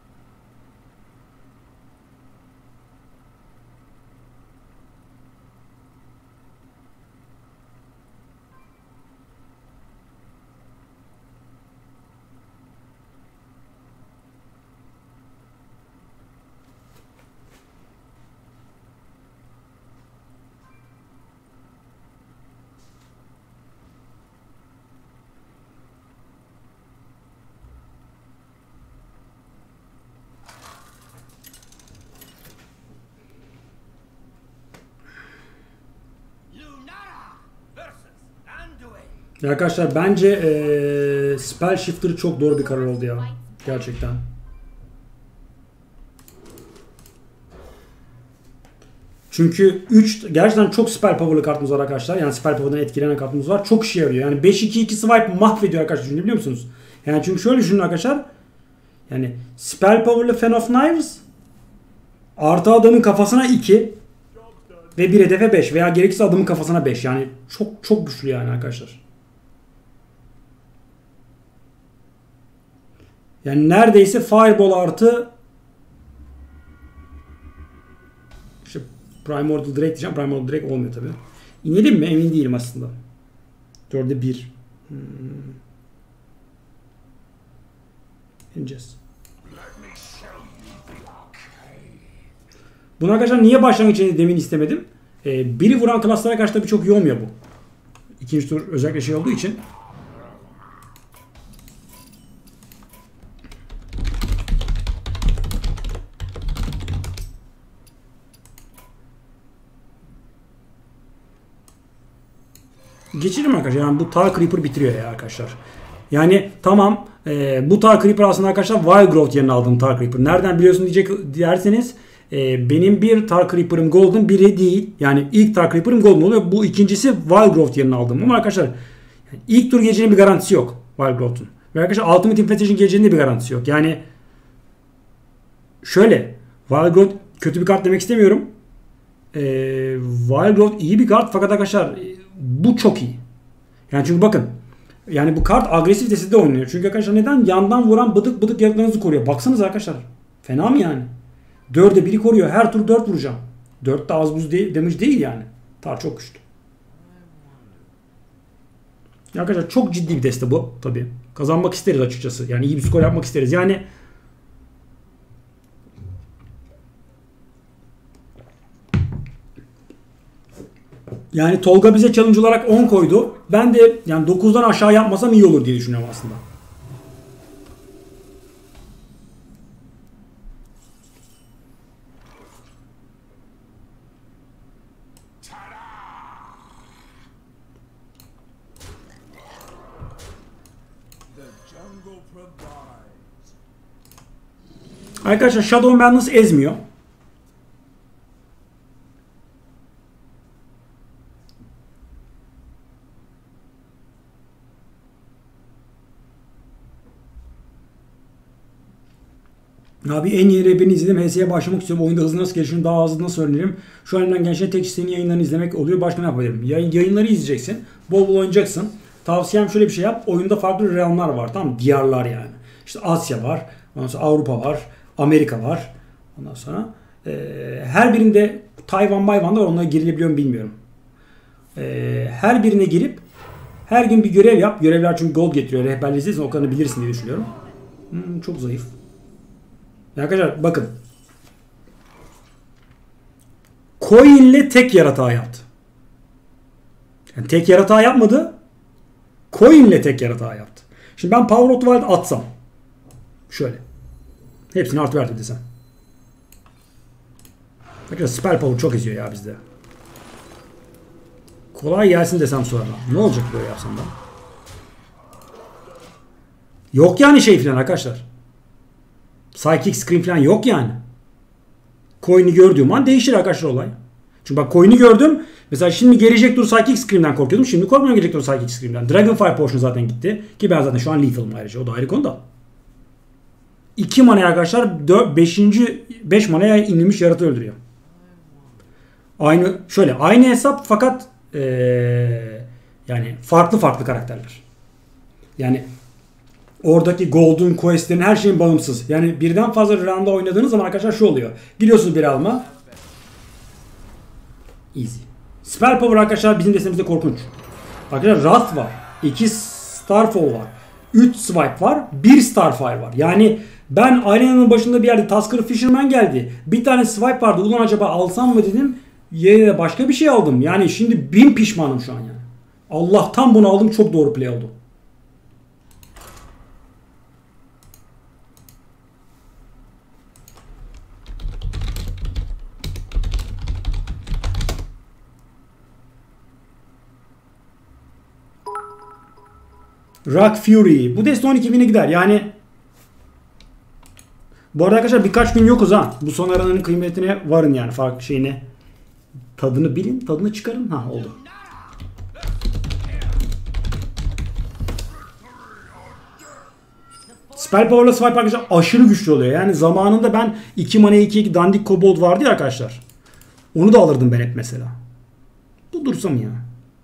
Ya arkadaşlar bence Spell Shifter çok doğru bir karar oldu ya. Gerçekten. Çünkü 3 gerçekten çok spell power'lı kartımız var arkadaşlar. Yani spell power'dan etkilenen kartımız var. Çok işe yarıyor. Yani 5-2-2 swipe mahvediyor arkadaşlar. Biliyor musunuz? Yani çünkü şöyle düşünün arkadaşlar. Yani spell power'lı Fan of Knives artı adamın kafasına 2 ve bir hedefe 5 veya gerekirse adamın kafasına 5. Yani çok güçlü yani arkadaşlar. Yani neredeyse Fireball artı işte Primordial Drake diyeceğim. Primordial Drake olmuyor tabi. İnelim mi? Emin değilim aslında. 4'e 1. İneceğiz. Bunu arkadaşlar niye başlangıç demin istemedim? Biri vuran klaslara karşı tabi çok iyi olmuyor bu. İkinci tur özellikle şey olduğu için. Geçelim arkadaşlar. Yani bu Tar Creeper bitiriyor ya arkadaşlar. Yani tamam bu Tar Creeper aslında arkadaşlar Wild Growth yerine aldığım Tar Creeper. Nereden biliyorsun diyecek derseniz benim bir Tar Creeper'ım Golden, biri değil. Yani ilk Tar Creeper'ım Golden oluyor. Bu ikincisi Wild Growth yerine aldım. Ama arkadaşlar ilk tur geleceğinin bir garantisi yok Wild Growth'un. Ve arkadaşlar Ultimate Infestation geleceğinin de bir garantisi yok. Yani şöyle Wild Growth kötü bir kart demek istemiyorum. Wild Growth iyi bir kart fakat arkadaşlar bu çok iyi. Yani çünkü bakın yani bu kart agresif destede oynuyor. Çünkü arkadaşlar neden? Yandan vuran bıdık bıdık yaratıklarınızı koruyor. Baksanız arkadaşlar. Fena mı yani? 4'e 1'i koruyor. Her tur 4 vuracağım. 4 de az buz damage değil yani. Tar çok güçlü. Ya arkadaşlar çok ciddi bir deste bu tabii. Kazanmak isteriz açıkçası. Yani iyi bir skor yapmak isteriz. Yani Tolga bize challenge olarak 10 koydu. Ben de yani 9'dan aşağı yapmasam iyi olur diye düşünüyorum aslında. Arkadaşlar Shadow Madness ezmiyor. Abi en iyi rapini izledim. HS'ye başlamak istiyorum. Oyunda hızlı nasıl gelişirim, daha hızlı nasıl öğrenirim? Şu andan gençler tek isteğin yayınlarını izlemek oluyor. Başka ne yapabilirim? Yayınları izleyeceksin. Bol bol oynayacaksın. Tavsiyem şöyle bir şey yap. Oyunda farklı realmlar var. Tamam mı? Diyarlar yani. İşte Asya var. Ondan sonra Avrupa var. Amerika var. Ondan sonra her birinde Tayvan da var. Onlara girilebiliyor mu bilmiyorum. Her birine girip her gün bir görev yap. Görevler çünkü gold getiriyor. Rehberliği izleysen o kadarını bilirsin diye düşünüyorum. Çok zayıf. Arkadaşlar bakın. Coin'le tek yaratığa yaptı. Yani tek yaratığa yapmadı. Coin'le tek yaratığa yaptı. Şimdi ben Power of the Wild atsam. Şöyle. Hepsini artı verdi desem. Arkadaşlar spell power çok eziyor ya bizde. Kolay gelsin desem sonra. Ne olacak böyle yapsam da? Yok yani şey filan arkadaşlar. Psychic Scream falan yok yani. Coin'i gördüğüm an değişir arkadaşlar olay. Çünkü bak coin'i gördüm. Mesela şimdi gelecek dur Psychic Scream'den korkuyordum. Şimdi korkmuyorum gelecek dur Psychic Scream'den. Dragonfire Potion zaten gitti. Ki ben zaten şu an Lethal'ım ayrıca. O da ayrı konu da. 2 manaya arkadaşlar 5 manaya inilmiş yaratığı öldürüyor. Aynı hesap fakat yani farklı karakterler. Yani oradaki Golden Quest'lerin her şeyin bağımsız. Yani birden fazla round'da oynadığınız zaman arkadaşlar şu oluyor. Gidiyorsunuz bir alma. Easy. Spell Power arkadaşlar bizim destemizde korkunç. Arkadaşlar Wrath var. 2 Starfall var. 3 Swipe var. 1 Starfire var. Yani ben arenanın başında bir yerde Tusker Fisherman geldi. Bir tane Swipe vardı. Ulan acaba alsam mı dedim. Yerine başka bir şey aldım. Yani şimdi 1000 pişmanım şu an yani. Allah'tan bunu aldım. Çok doğru play oldu. Rock Fury. Bu deste 12 bine gider. Yani bu arada arkadaşlar birkaç gün yokuz ha. Bu son aranın kıymetine varın yani. Farklı şeyine. Tadını bilin. Tadını çıkarın. Ha oldu. Spell Power'la Swipe arkadaşlar aşırı güçlü oluyor. Yani zamanında ben 2 mana 2 dandik kobold vardı ya arkadaşlar. Onu da alırdım ben hep mesela. Bu dursam ya.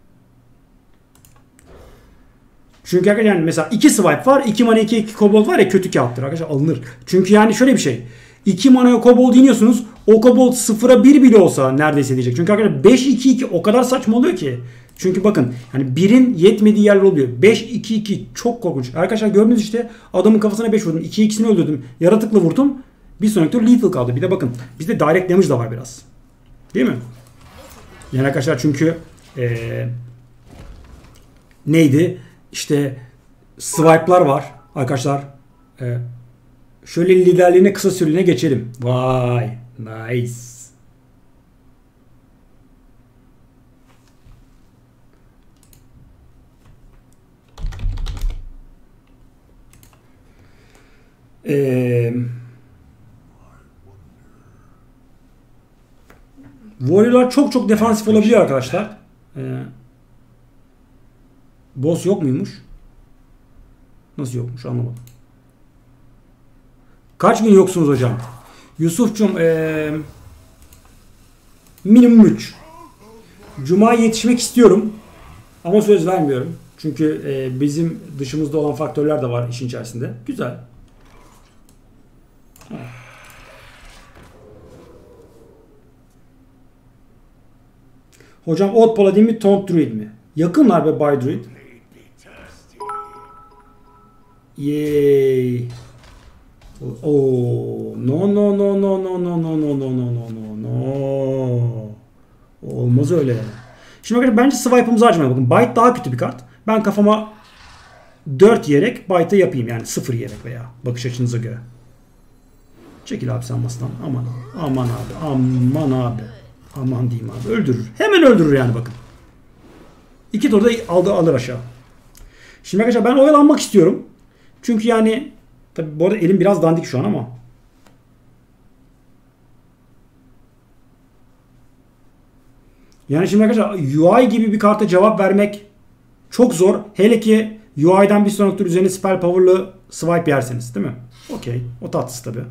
Çünkü yani mesela 2 swipe var, 2 mana 2 kobold var ya kötü kağıttır arkadaşlar alınır. Çünkü yani şöyle bir şey. 2 manaya kobold iniyorsunuz. O kobold 0'a 1 bile olsa neredeyse diyecek. Çünkü arkadaşlar 5-2-2 o kadar saçma oluyor ki. Çünkü bakın yani 1'in yetmediği yerler oluyor. 5-2-2 çok korkunç. Arkadaşlar gördünüz işte adamın kafasına 5 vurdum. 2-2'sini öldürdüm. Yaratıkla vurdum. Bir sonraki tur lethal kaldı. Bir de bakın bizde direct damage da var biraz. Değil mi? Yani arkadaşlar çünkü neydi? İşte swipe'lar var arkadaşlar. Şöyle liderliğine kısa süreliğine geçelim. Vay. Nice. Warrior'lar çok defansif olabiliyor arkadaşlar. Boss yok muymuş? Nasıl yokmuş anlamadım. Kaç gün yoksunuz hocam? Yusuf'cum minimum 3. Cuma'ya yetişmek istiyorum. Ama söz vermiyorum. Çünkü bizim dışımızda olan faktörler de var işin içerisinde. Güzel. Hocam Old Paladin mi Taunt Druid mi? Yakınlar be Bay Druid. Yay. Oh, no. Olmaz öyle. Şimdi arkadaşlar bence swipe'ımızı harcamayalım. Bakın Bite daha kötü bir kart. Ben kafama 4 yiyerek Bite'ı yapayım. Yani 0 yiyerek veya bakış açınıza göre. Çekil abi sen masadan. Aman abi. Aman diyeyim abi. Öldürür. Hemen öldürür yani bakın. 2 turda alır aşağı. Şimdi arkadaşlar ben oyalanmak istiyorum. Çünkü yani tabi bu arada elim biraz dandik şu an ama. Yani şimdi arkadaşlar UI gibi bir karta cevap vermek çok zor. Hele ki UI'den bir sonraki tur üzerine spell power'lı swipe yerseniz değil mi? Okey. O tatsız tabi.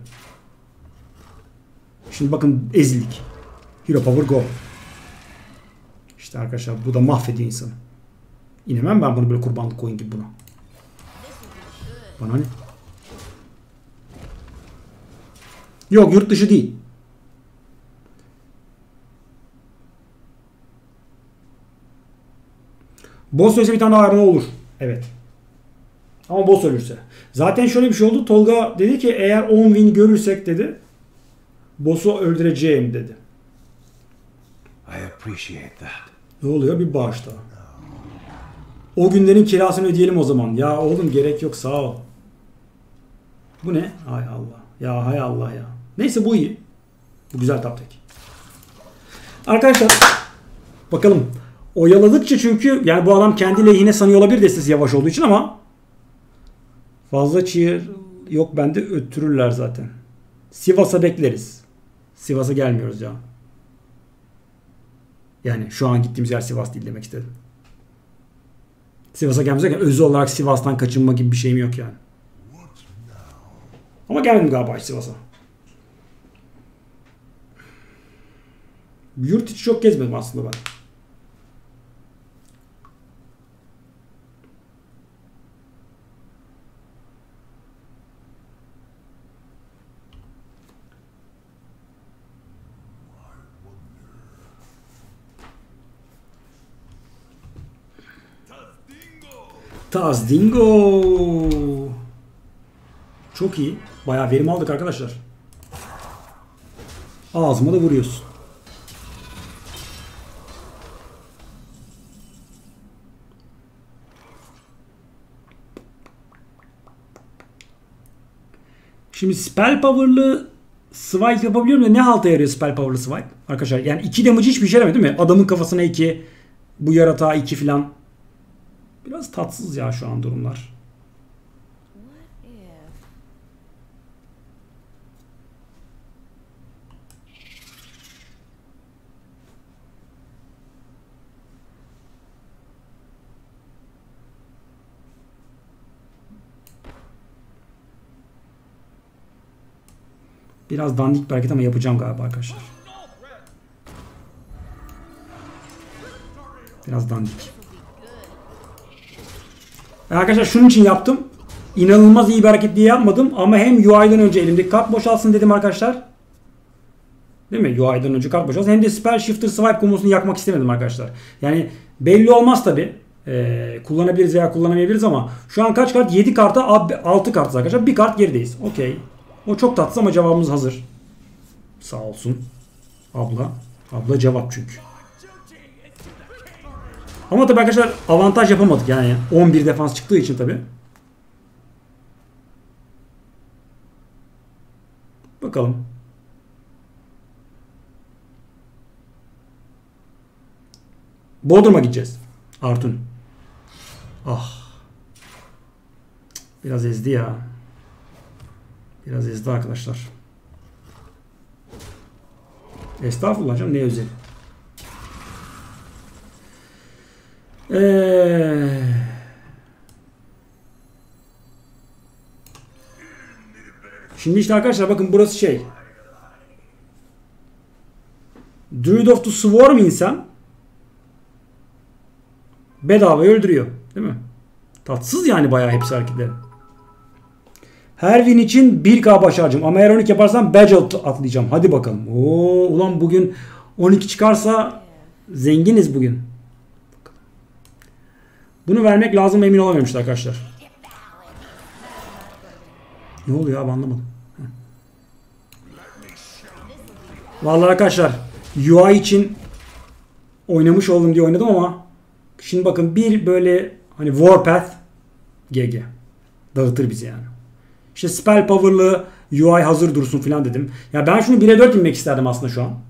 Şimdi bakın ezildik. Hero power go. İşte arkadaşlar bu da mahvediyor insanı. İnemem ben bunu böyle kurbanlık koyun gibi buna. Bana ne? Yok yurt dışı değil. Boss ölürse bir tane daha arena olur. Evet. Ama boss ölürse. Zaten şöyle bir şey oldu. Tolga dedi ki eğer 10 win görürsek dedi boss'u öldüreceğim dedi. I appreciate that. Ne oluyor? Bir bağışta. O günlerin kirasını ödeyelim o zaman. Ya oğlum gerek yok sağ ol. Bu ne? Hay Allah. Ya hay Allah ya. Neyse bu iyi. Bu güzel top tek. Arkadaşlar bakalım. Oyaladıkça çünkü yani bu adam kendi lehine sanıyor olabilir destesi yavaş olduğu için ama fazla cheer yok bende, öttürürler zaten. Sivas'a bekleriz. Sivas'a gelmiyoruz ya. Yani şu an gittiğimiz yer Sivas değil demek istedim. Sivas'a gelmeyecek yani özel olarak Sivas'tan kaçınma gibi bir şeyim yok yani. Ama gelmedim galiba hiç Sivas'a. Yurt içi çok gezmedim aslında ben. Tazdingo. Çok iyi. Bayağı verim aldık arkadaşlar. Ağzıma da vuruyorsun. Şimdi spell power'lı swipe yapabiliyorum da ne halta yarıyor spell power'lı swipe? Arkadaşlar yani 2 damage hiçbir şey yaramıyor değil mi? Adamın kafasına 2, bu yaratığa 2 filan. Biraz tatsız ya şu an durumlar. Biraz dandik bir hareket ama yapacağım galiba arkadaşlar. Biraz dandik. Arkadaşlar şunun için yaptım. İnanılmaz iyi bir hareket diye yapmadım. Ama hem UI'den önce elimdeki kart boşalsın dedim arkadaşlar. Değil mi? UI'den önce kart boşalsın. Hem de Spell Shifter Swipe kombosunu yakmak istemedim arkadaşlar. Yani belli olmaz tabi. Kullanabiliriz veya kullanamayabiliriz ama şu an kaç kart? 7 karta 6 kartız arkadaşlar. Bir kart gerideyiz. Okey. O çok tatsız ama cevabımız hazır. Sağ olsun. Abla. Abla cevap çünkü. Ama tabii arkadaşlar avantaj yapamadık yani. 11 defans çıktığı için tabii. Bakalım. Bodrum'a gideceğiz. Artun. Ah. Biraz ezdi ya. Biraz ezdi arkadaşlar. Estağfurullah canım, ne özel. Şimdi işte arkadaşlar bakın burası şey. Druid of the Swarm insem bedavaya öldürüyor. Değil mi? Tatsız yani bayağı hepsi hareketleri. Her win için 1k başaracağım. Ama eğer 12 yaparsam badge atlayacağım. Hadi bakalım. Oo, ulan bugün 12 çıkarsa zenginiz bugün. Bunu vermek lazım, emin olamıyormuş arkadaşlar. Ne oluyor abi, anlamadım. Vallahi arkadaşlar UI için oynamış oldum diye oynadım ama şimdi bakın bir böyle hani Warpath GG dağıtır bizi yani. İşte spell power'lı UI hazır dursun falan dedim. Ya ben şunu 1'e 4 inmek isterdim aslında şu an.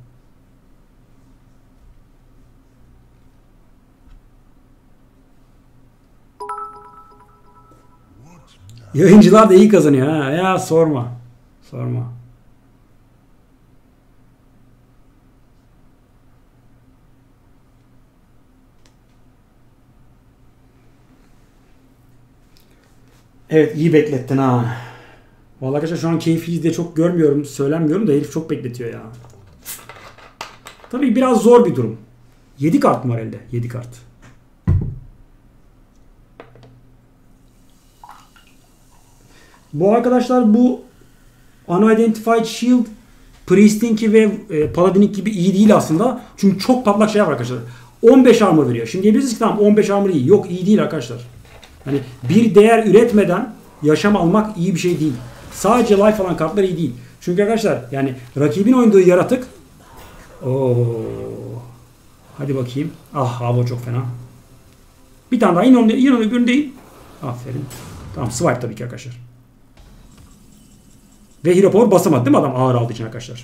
Yayıncılar da iyi kazanıyor ha. Ya sorma. Sorma. Evet, iyi beklettin ha. Vallahi arkadaşlar şu an keyfiyiz diye çok görmüyorum, söylenmiyorum da herif çok bekletiyor ya. Tabii biraz zor bir durum. 7 kart mı var elde? 7 kart. Bu arkadaşlar bu Unidentified Shield Priest'inki ve Paladin'inki gibi iyi değil aslında. Çünkü çok patlak şey var arkadaşlar. 15 armor veriyor. Şimdi diyebilirsiniz ki tamam 15 armor iyi. Yok, iyi değil arkadaşlar. Hani bir değer üretmeden yaşam almak iyi bir şey değil. Sadece life alan kartlar iyi değil. Çünkü arkadaşlar yani rakibin oynadığı yaratık. Hadi bakayım. Ah, hava çok fena. Bir tane daha yine öbürünü değil. Aferin. Tamam, swipe tabii ki arkadaşlar. Ve Hero Power basamadı değil mi adam ağır aldığı için arkadaşlar.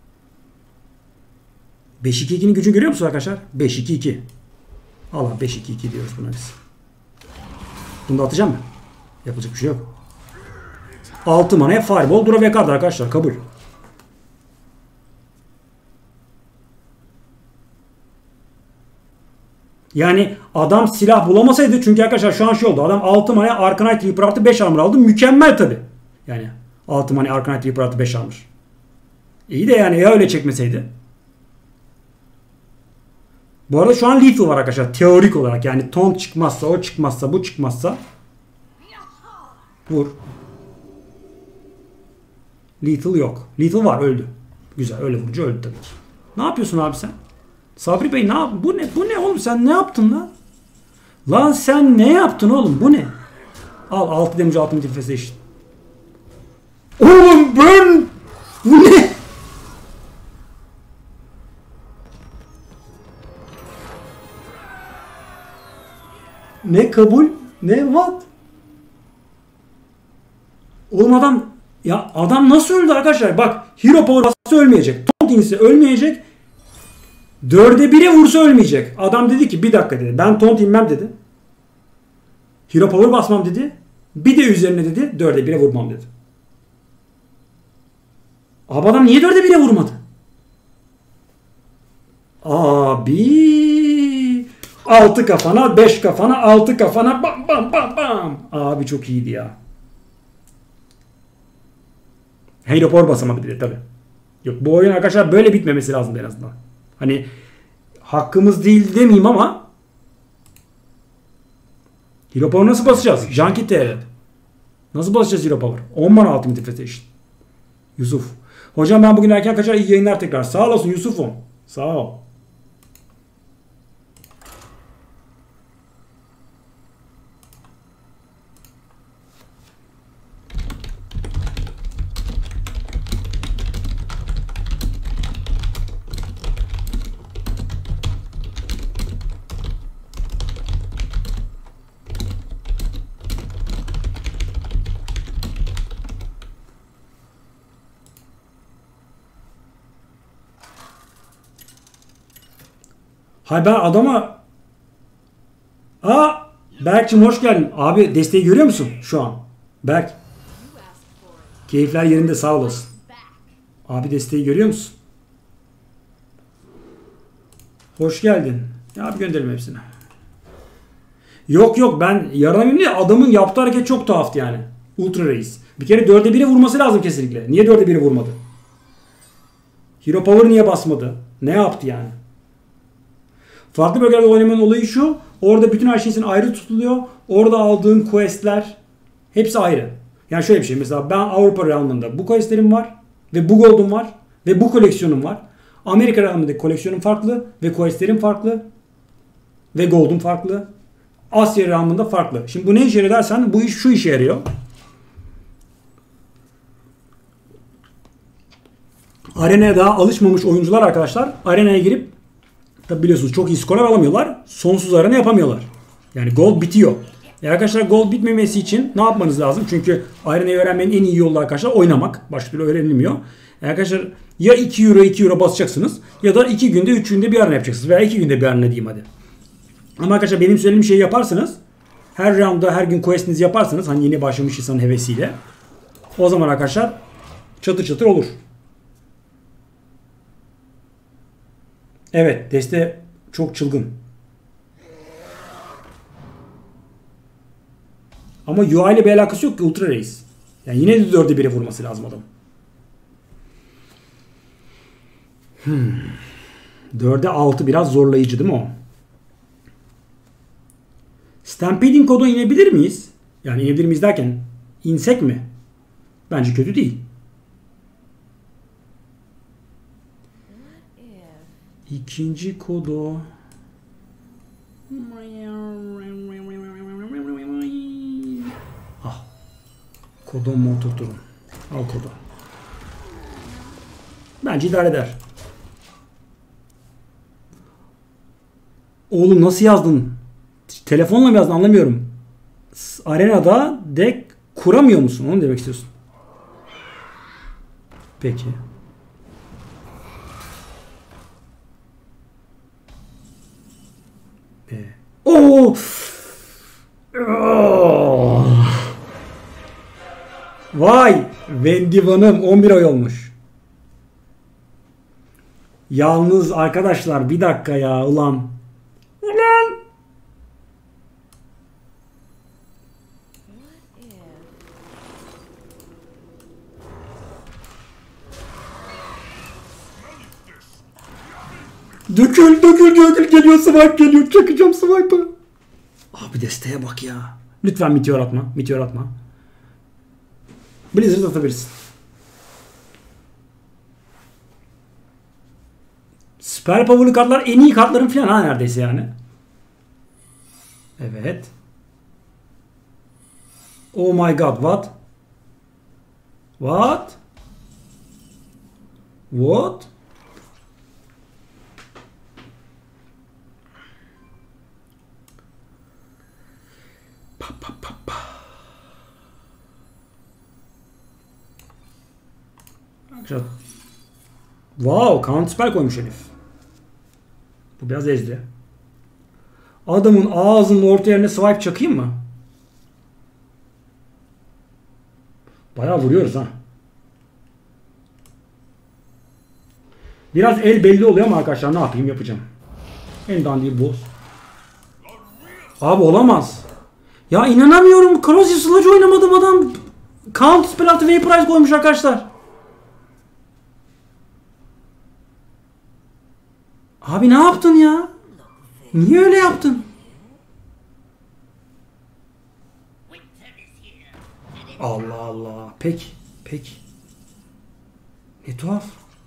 5-2-2'nin gücünü görüyor musunuz arkadaşlar? 5-2-2. Allah 5-2-2 diyoruz buna biz. Bunu da atacağım mı? Yapacak bir şey yok. 6 manaya Fireball dura ve kartı arkadaşlar. Kabul. Yani adam silah bulamasaydı, çünkü arkadaşlar şu an şey oldu. Adam 6 manaya Arcanite Reaper artı 5 armor aldı. Mükemmel tabi. Yani 6 manaya Arcanite Reaper artı 5 armor. İyi de yani ya öyle çekmeseydi. Bu arada şu an lethal var arkadaşlar. Teorik olarak yani taunt çıkmazsa, o çıkmazsa, bu çıkmazsa. Vur. Lethal yok. Lethal var, öldü. Güzel, öyle vurunca öldü tabii ki. Ne yapıyorsun abi sen? Sabri Bey ne yap? Bu ne oğlum, sen ne yaptın lan? Lan sen ne yaptın oğlum, bu ne? Al 6 damage Ultimate Infestation. Oğlum burn! Bu ne? Ne kabul? Ne what? Oğlum adam nasıl öldü arkadaşlar? Bak Hero Power bassa ölmeyecek. Taunt inse ölmeyecek. 4'e 1'e vursa ölmeyecek. Adam dedi ki bir dakika dedi. Ben taunt inmem dedi. Hero Power basmam dedi. Bir de üzerine dedi 4'e 1'e vurmam dedi. Abi adam niye 4'e 1'e vurmadı? Abi 6 kafana 5 kafana 6 kafana bam bam bam bam. Abi çok iyiydi ya. Hero Power basamadı bir de tabi. Yok bu oyun arkadaşlar böyle bitmemesi lazım en azından. Hani hakkımız değil demeyeyim ama Hero Power nasıl basacağız? Junkie TR. Nasıl basacağız Hero Power? 10 mana Ultimate Infestation. Yusuf. Hocam ben bugün erken kaçar, iyi yayınlar tekrar. Sağ olasın Yusuf'um. Sağ ol. Hayır ben adama... Berk'cim hoş geldin. Abi desteği görüyor musun şu an? Berk. Keyifler yerinde, sağ olasın. Abi desteği görüyor musun? Hoş geldin. Ya abi gönderelim hepsini. Yok ben yaranamıyorum diye, adamın yaptığı hareket çok tuhaftı yani. Ultra Reis. Bir kere 4'e 1'e vurması lazım kesinlikle. Niye 4'e 1'e vurmadı? Hero Power niye basmadı? Ne yaptı yani? Farklı bölgelerde oynamanın olayı şu. Orada bütün her şeysin ayrı tutuluyor. Orada aldığın questler hepsi ayrı. Yani şöyle bir şey. Mesela ben Avrupa realmında bu questlerim var. Ve bu gold'um var. Ve bu koleksiyonum var. Amerika realmındaki koleksiyonum farklı. Ve questlerim farklı. Ve gold'um farklı. Asya realmında farklı. Şimdi bu ne işe yarıyor dersen bu iş şu işe yarıyor. Arenaya daha alışmamış oyuncular arkadaşlar arenaya girip, tabi biliyorsunuz çok iyi skorlar alamıyorlar. Sonsuz arena yapamıyorlar. Yani gold bitiyor. Arkadaşlar gold bitmemesi için ne yapmanız lazım? Çünkü arenayı öğrenmenin en iyi yolu arkadaşlar oynamak. Başka türlü öğrenilmiyor. Arkadaşlar ya 2 euro basacaksınız ya da 2 günde 3 günde bir arena yapacaksınız. Veya 2 günde bir arena diyeyim hadi. Ama arkadaşlar benim söylediğim şeyi yaparsanız, her roundda her gün questinizi yaparsanız, hani yeni başlamış insanın hevesiyle, o zaman arkadaşlar çatır çatır olur. Evet, deste çok çılgın. Ama UI ile bir alakası yok ki Ultra Reis. Yani yine de 4'e 1'e vurması lazım adam. 4'e 6 biraz zorlayıcı değil mi o? Stampeding kodu inebilir miyiz? Yani inebilir miyiz derken insek mi? Bence kötü değil. İkinci kodu. Kodumu oturturum. Al kodu. Bence idare eder. Oğlum nasıl yazdın? Telefonla mı yazdın anlamıyorum. Arenada deck kuramıyor musun? Onu demek istiyorsun. Peki. Oo! Vay! Wendy Van'ım 11 ay olmuş. Yalnız arkadaşlar bir dakika ya ulan. Ulan! Dökül geliyor, swipe geliyor. Çakacağım swipe'ı. Abi desteğe bak ya. Lütfen meteor atma. Meteor atma. Blizzard atabilirsin. Süper power'lı kartlar en iyi kartların falan ha neredeyse yani. Evet. Oh my god, what? What? What? Wow, counter spell koymuş herif. Bu biraz ezdi. Adamın ağzının orta yerine swipe çakayım mı? Bayağı vuruyoruz ha. Biraz el belli oluyor ama arkadaşlar ne yapayım, yapacağım. En dandiği bu. Abi olamaz. Ya inanamıyorum. Crossy Sludge oynamadım adam. Counter spell artı Vaporize koymuş arkadaşlar. Abi ne yaptın ya? Niye öyle yaptın? Allah Allah. Peki. Peki. Ne tuhaf.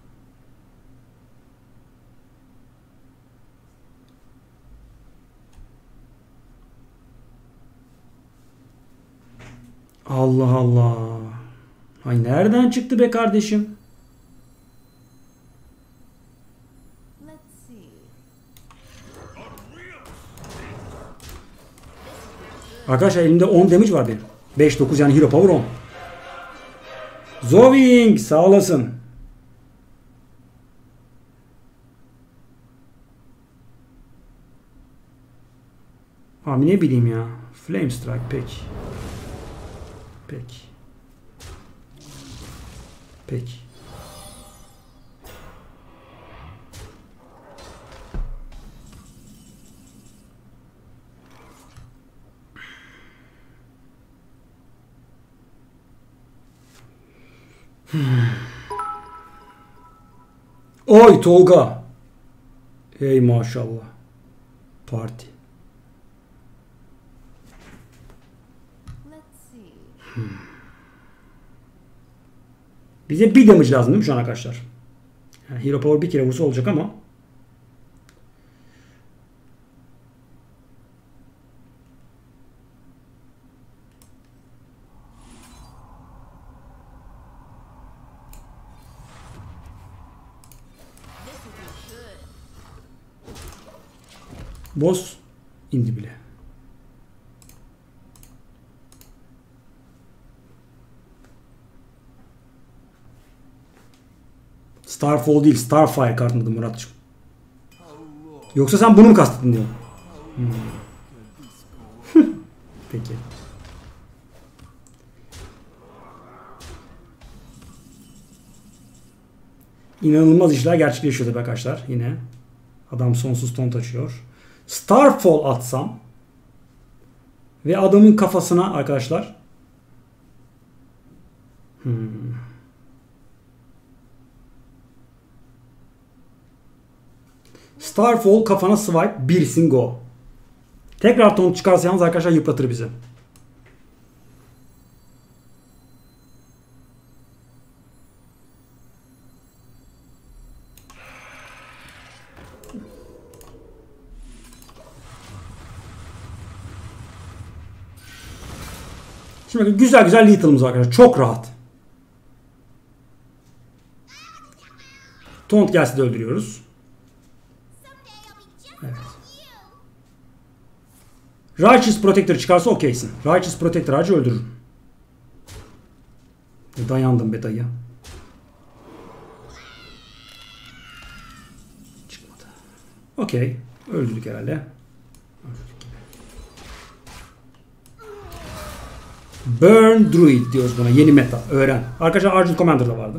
Allah Allah. Ay nereden çıktı be kardeşim? Arkadaşlar elimde 10 damage var benim. 5-9 yani hero power 10. Zoving sağ olasın. Abi ne bileyim ya. Flame strike peki. Peki. Peki. Oy Tolga. Ey maşallah. Parti. Bize bir damage lazım değil mi şu an arkadaşlar? Yani hero power bir kere vursa olacak ama. Boss indi bile. Starfall değil, Starfire kartındı Muratçım. Yoksa sen bunu mu kastettin diyor. Peki. İnanılmaz işler gerçekleşiyordu arkadaşlar yine. Adam sonsuz ton taşıyor. Starfall atsam ve adamın kafasına arkadaşlar Starfall kafana swipe birsin go. Tekrar ton çıkarsa yalnız arkadaşlar yıpratır bizi. Şimdi güzel güzel Little'ımız var arkadaşlar. Çok rahat. Taunt gelse de öldürüyoruz. Evet. Righteous Protector çıkarsa okeysin. Righteous Protector harcı öldürürüm. Dayandım be dayı. Okey. Öldürdük herhalde. Burn Druid diyoruz buna. Yeni meta. Öğren. Arkadaşlar Argent Commander'da vardı.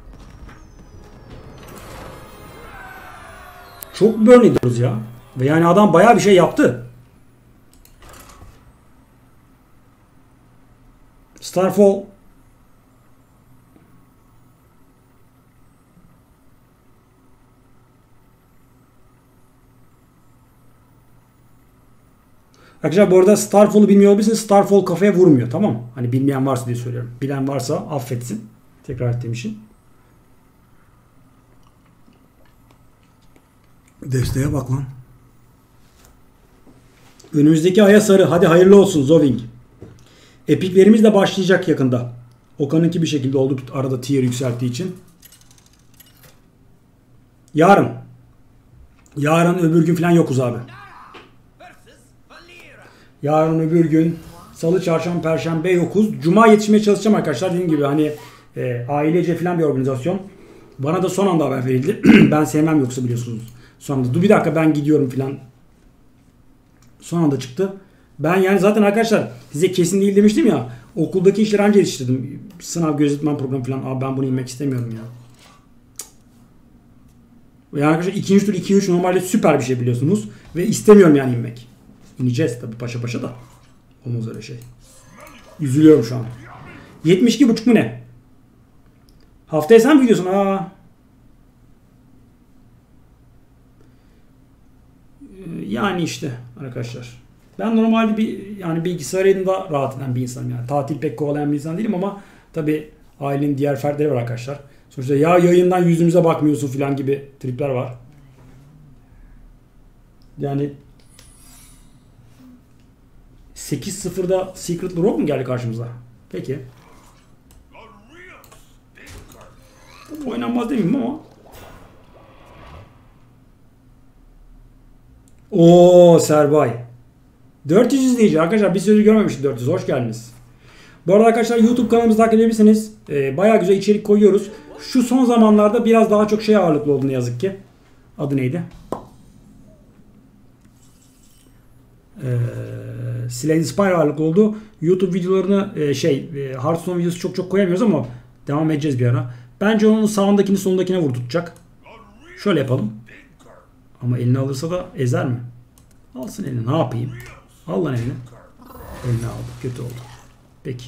Çok burn ediyoruz ya. Ve yani adam bayağı bir şey yaptı. Starfall. Arkadaşlar bu arada Starfall'u bilmiyor olabilirsiniz. Starfall kafaya vurmuyor, tamam mı? Hani bilmeyen varsa diye söylüyorum. Bilen varsa affetsin. Tekrar ettiğim için. Desteğe bak lan. Önümüzdeki aya sarı. Hadi hayırlı olsun Zoving. Epiklerimiz de başlayacak yakında. Okan'ınki bir şekilde oldu arada tier yükselttiği için. Yarın. Yarın öbür gün falan yokuz abi. Yarın öbür gün Salı, Çarşamba, Perşembe yokuz. Cuma yetişmeye çalışacağım arkadaşlar. Dediğim gibi hani ailece falan bir organizasyon. Bana da son anda haber verildi. Ben sevmem yoksa biliyorsunuz. Son anda. Dur bir dakika ben gidiyorum falan. Son anda çıktı. Ben yani zaten arkadaşlar size kesin değil demiştim ya. Okuldaki işleri anca yetiştirdim. Sınav gözetmen programı falan. Abi ben bunu inmek istemiyorum ya. Yani arkadaşlar 2. tur 2-3 normalde süper bir şey biliyorsunuz. Ve istemiyorum yani inmek. İneceğiz tabi paşa paşa da. Olmaz öyle şey. Üzülüyorum şu an. 72,5 mu ne? Haftaya sen mi gidiyorsun? Yani işte arkadaşlar. Ben normalde yani bilgisayar elinde rahat eden bir insanım yani. Tatil pek kovalayan bir insan değilim ama tabi ailenin diğer fertleri var arkadaşlar. Sonuçta ya yayından yüzümüze bakmıyorsun falan gibi tripler var. Yani 8-0'da Secret Rock mu geldi karşımıza? Peki. Oynanmaz demeyeyim ama. Oo Serbay. 400 izleyici arkadaşlar. Bir sürü görmemiştim 400. Hoş geldiniz. Bu arada arkadaşlar YouTube kanalımızı takip edebilirsiniz. Bayağı güzel içerik koyuyoruz. Şu son zamanlarda biraz daha çok ağırlıklı oldu ne yazık ki. Adı neydi? Slay Spire ağırlıklı oldu. YouTube videolarını Hearthstone videosu çok koyamıyoruz ama devam edeceğiz bir ara. Bence onun sağındakini solundakine vurdurtacak. Şöyle yapalım. Ama elini alırsa da ezer mi? Alsın elini. Ne yapayım? Al lan elini. Elini aldı. Kötü oldu. Peki.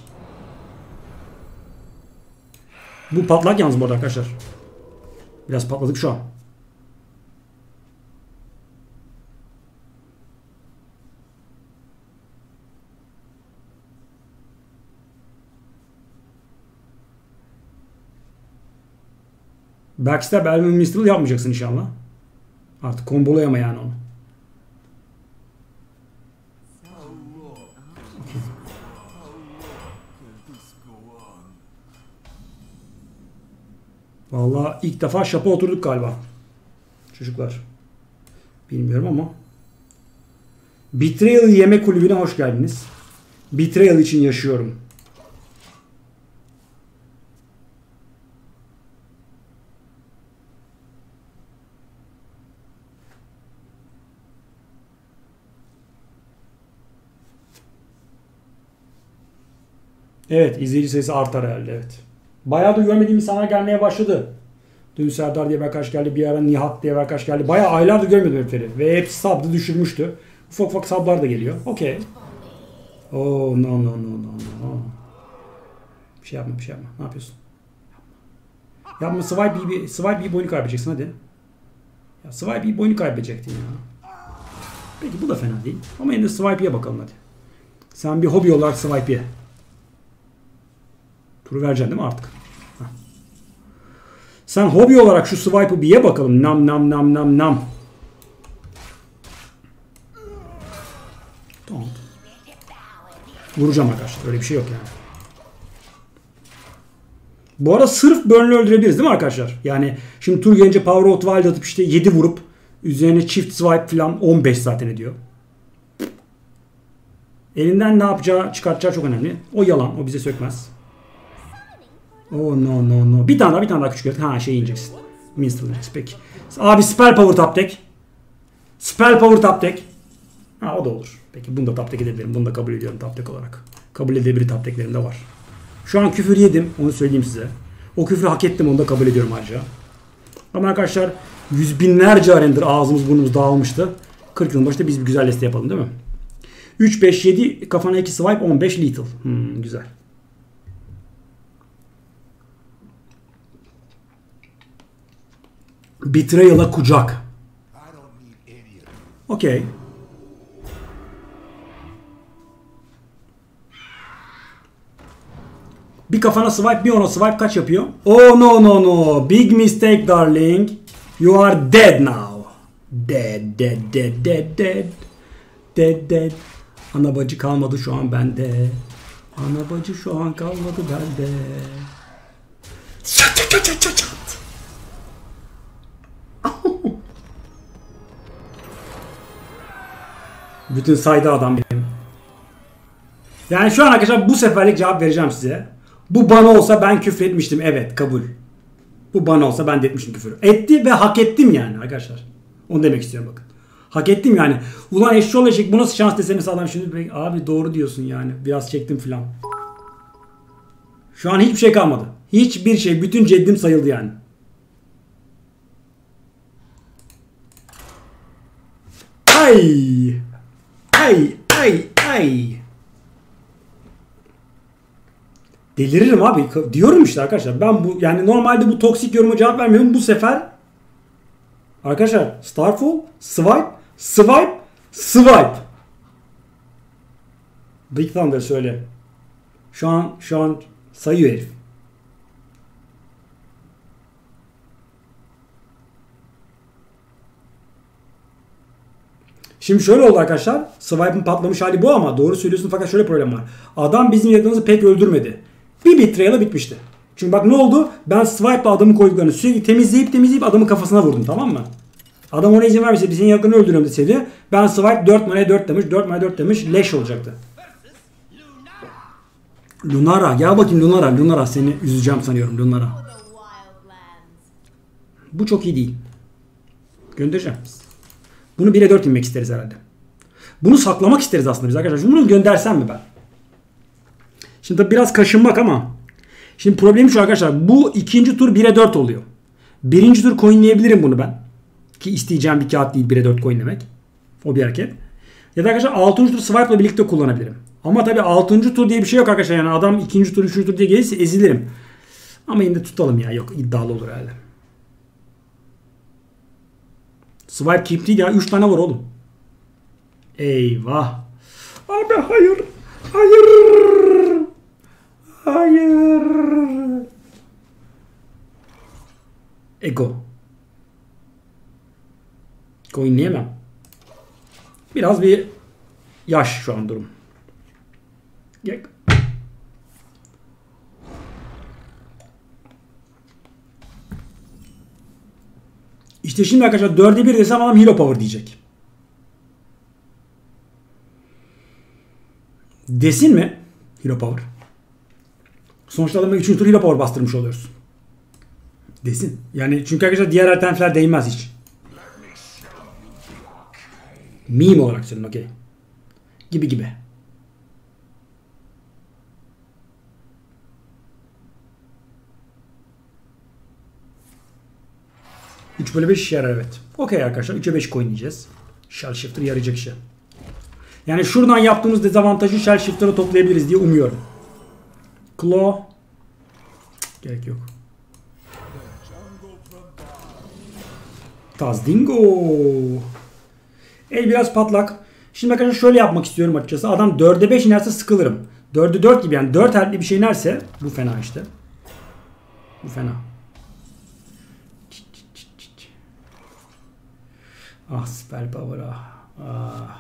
Bu patlak yalnız bu arada arkadaşlar. Biraz patladık şu an. Backstab Elvin Mistral yapmayacaksın inşallah. Artık kombolayama yani onu. Vallahi ilk defa şapa oturduk galiba. Çocuklar. Bilmiyorum ama. Betrayal Yeme Kulübü'ne hoş geldiniz. Betrayal için yaşıyorum. Evet, izleyici sayısı artar herhalde, evet. Bayağı da görmediğim insanlar gelmeye başladı. Dün Serdar diye bir arkadaş geldi, bir ara Nihat diye bir arkadaş geldi. Bayağı aylardır görmedim herifleri. Ve hepsi sabdı düşürmüştü. Ufak ufak sablar da geliyor. Okey. Oh no. Bir şey yapma. Ne yapıyorsun? Yapma. Swipe bir boyunu kaybedeceksin hadi. Ya Swipe bir boyunu kaybedecektin ya. Peki bu da fena değil. Ama yine de Swipe'ye bakalım hadi. Sen bir hobi olarak Swipe'ye. Turu vereceksin değil mi artık? Heh. Sen hobi olarak şu swipe'ı bir ye bakalım. Nam. Tamam. Vuracağım arkadaşlar. Öyle bir şey yok yani. Bu arada sırf Burn'ü öldürebiliriz değil mi arkadaşlar? Yani şimdi tur gelince Power of Wild atıp işte 7 vurup üzerine çift swipe falan 15 zaten ediyor. Elinden ne yapacağı çıkartacağı çok önemli. O yalan. O bize sökmez. Oh no. Bir tane daha küçük yaratık. Ha şey ineceksin. Minstrel ineceksin. Peki. Abi spell power tap tek. Spell power top deck. Ha o da olur. Peki bunu da top deck edebilirim. Bunu da kabul ediyorum top deck olarak. Kabul edebilir top decklerim de var. Şu an küfür yedim. Onu söyleyeyim size. O küfrü hak ettim. Onu da kabul ediyorum ayrıca. Ama arkadaşlar yüz binlerce arendir ağzımız burnumuz dağılmıştı. 40 yılın başında biz bir güzel liste yapalım değil mi? 3, 5, 7 kafana 2 swipe 15 lethal. Güzel. Betrayal'a kucak. Okey. Bir kafana swipe bir ona swipe kaç yapıyor? Oh no no no. Big mistake darling. You are dead now. Dead dead dead dead dead. Dead dead. Ana bacı kalmadı şu an bende. Ana bacı şu an kalmadı bende. Çat çat çat çat çat. Bütün saydı adam benim. Yani şu an arkadaşlar bu seferlik cevap vereceğim size. Bu bana olsa ben küfür etmiştim. Evet kabul. Bu bana olsa ben de etmiştim küfür. Etti ve hak ettim yani arkadaşlar. Onu demek istiyorum bakın. Hak ettim yani. Ulan eşşoğlu eşek bu nasıl şans deseniz adam şimdi abi doğru diyorsun yani. Biraz çektim filan. Şu an hiçbir şey kalmadı. Hiçbir şey. Bütün ceddim sayıldı yani. Ay. Ay. Ay. Ay. Deliririm abi. Diyorum işte arkadaşlar. Ben bu yani normalde bu toksik yoruma cevap vermiyorum. Bu sefer arkadaşlar Starfall, Swipe, Swipe, Swipe. Big Thunder söyle. Şu an sayıyor herif. Şimdi şöyle oldu arkadaşlar. Swipe'ın patlamış hali bu ama doğru söylüyorsun fakat şöyle problem var. Adam bizim yakınımızı pek öldürmedi. Bir betrayal'a bitmişti. Çünkü bak ne oldu? Ben swipe'la adamın koyduklarını sürekli temizleyip adamın kafasına vurdum tamam mı? Adam ona izin vermişse bizim yakını öldürüyorum deseydi ben swipe 4 manaya 4 demiş 4 manaya 4 demiş leş olacaktı. Lunara gel bakayım Lunara seni üzeceğim sanıyorum Lunara. Bu çok iyi değil. Göndereceğim. Bunu 1'e 4 inmek isteriz herhalde. Bunu saklamak isteriz aslında biz arkadaşlar. Bunu göndersem mi ben? Şimdi biraz kaşınmak ama. Şimdi problemi şu arkadaşlar. Bu ikinci tur 1'e 4 oluyor. Birinci tur coinleyebilirim bunu ben. Ki isteyeceğim bir kağıt değil 1'e 4 coinlemek. O bir hareket. Ya da arkadaşlar 6. tur swipe ile birlikte kullanabilirim. Ama tabii 6. tur diye bir şey yok arkadaşlar. Yani adam 2. tur 3. tur diye gelirse ezilirim. Ama yine de tutalım ya. Yok iddialı olur herhalde. Swipe keep değil ya. 3 tane var oğlum. Eyvah. Abi hayır. Hayır. Hayır. Ego. Coinleyemem. Biraz bir yaş şu an durum. Gel. İşte şimdi arkadaşlar 4'e 1 desem adam hero power diyecek. Desin mi? Hero power. Sonuçta adama 3. tur hero power bastırmış oluyoruz. Desin. Yani çünkü arkadaşlar diğer alternatifler değmez hiç. Meme olarak söyleyeyim okey. Gibi. Üç bölü 5 işe yarar evet. Okey arkadaşlar 3'e 5 coin diyeceğiz. Shell Shifter yarayacak işe. Yani şuradan yaptığımız dezavantajı Shell Shifter'a toplayabiliriz diye umuyorum. Claw. Gerek yok. Tazdingo. El biraz patlak. Şimdi arkadaşlar şöyle yapmak istiyorum açıkçası. Adam 4'e 5 inerse sıkılırım. 4'e 4 gibi yani 4 harfli bir şey inerse bu fena işte. Bu fena. Ah spell power ah.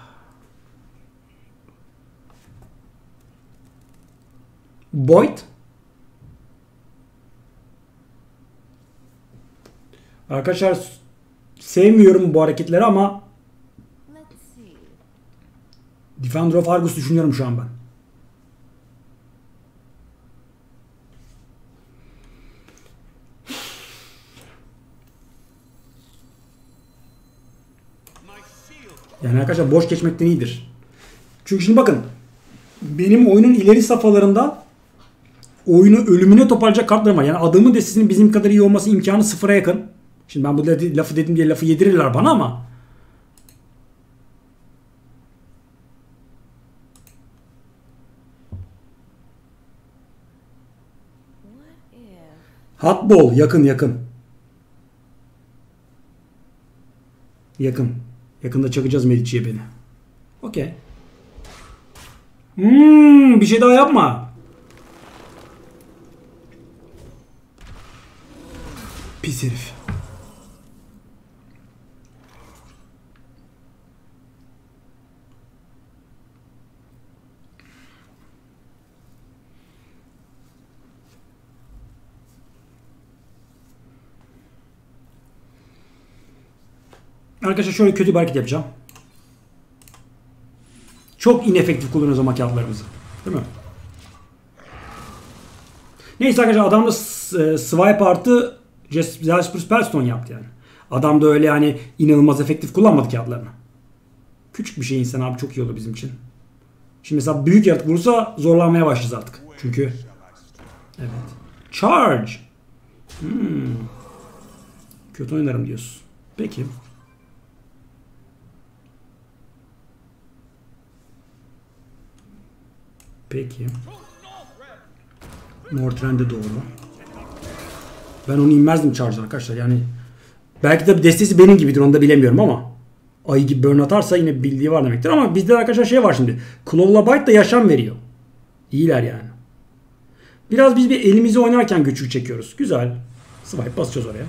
Boyd. Arkadaşlar sevmiyorum bu hareketleri ama Defender of Argus düşünüyorum şu an ben. Yani arkadaşlar boş geçmekten iyidir. Çünkü şimdi bakın. Benim oyunun ileri safhalarında oyunu ölümüne toparlayacak kartlarım var. Yani adamın destesinin bizim kadar iyi olması imkanı sıfıra yakın. Şimdi ben bu lafı dedim diye lafı yedirirler bana ama. Hotball yakın. Yakın. Yakında çakacağız Medici'ye beni. Okey. Bir şey daha yapma. Pis herif. Arkadaşlar şöyle kötü bir hareket yapacağım. Çok inefektif kullanıyoruz ama kağıtlarımızı. Değil mi? Neyse arkadaşlar adam da swipe artı Jasper Spellstone yaptı yani. Adam da öyle yani inanılmaz efektif kullanmadı kağıtlarını. Küçük bir şey insan abi çok iyi oldu bizim için. Şimdi mesela büyük yaratık vurursa zorlanmaya başlayacağız artık. Çünkü evet. Charge. Kötü oynarım diyorsun. Peki. Peki. Mortren'de doğru. Ben onu inmezdim charge'dan arkadaşlar. Yani belki de destesi benim gibidir onu da bilemiyorum ama ayı gibi burn atarsa yine bildiği var demektir. Ama bizde arkadaşlar şey var şimdi. Claw'la Bite da yaşam veriyor. İyiler yani. Biraz biz bir elimizi oynarken güçlük çekiyoruz. Güzel. Swipe basacağız oraya.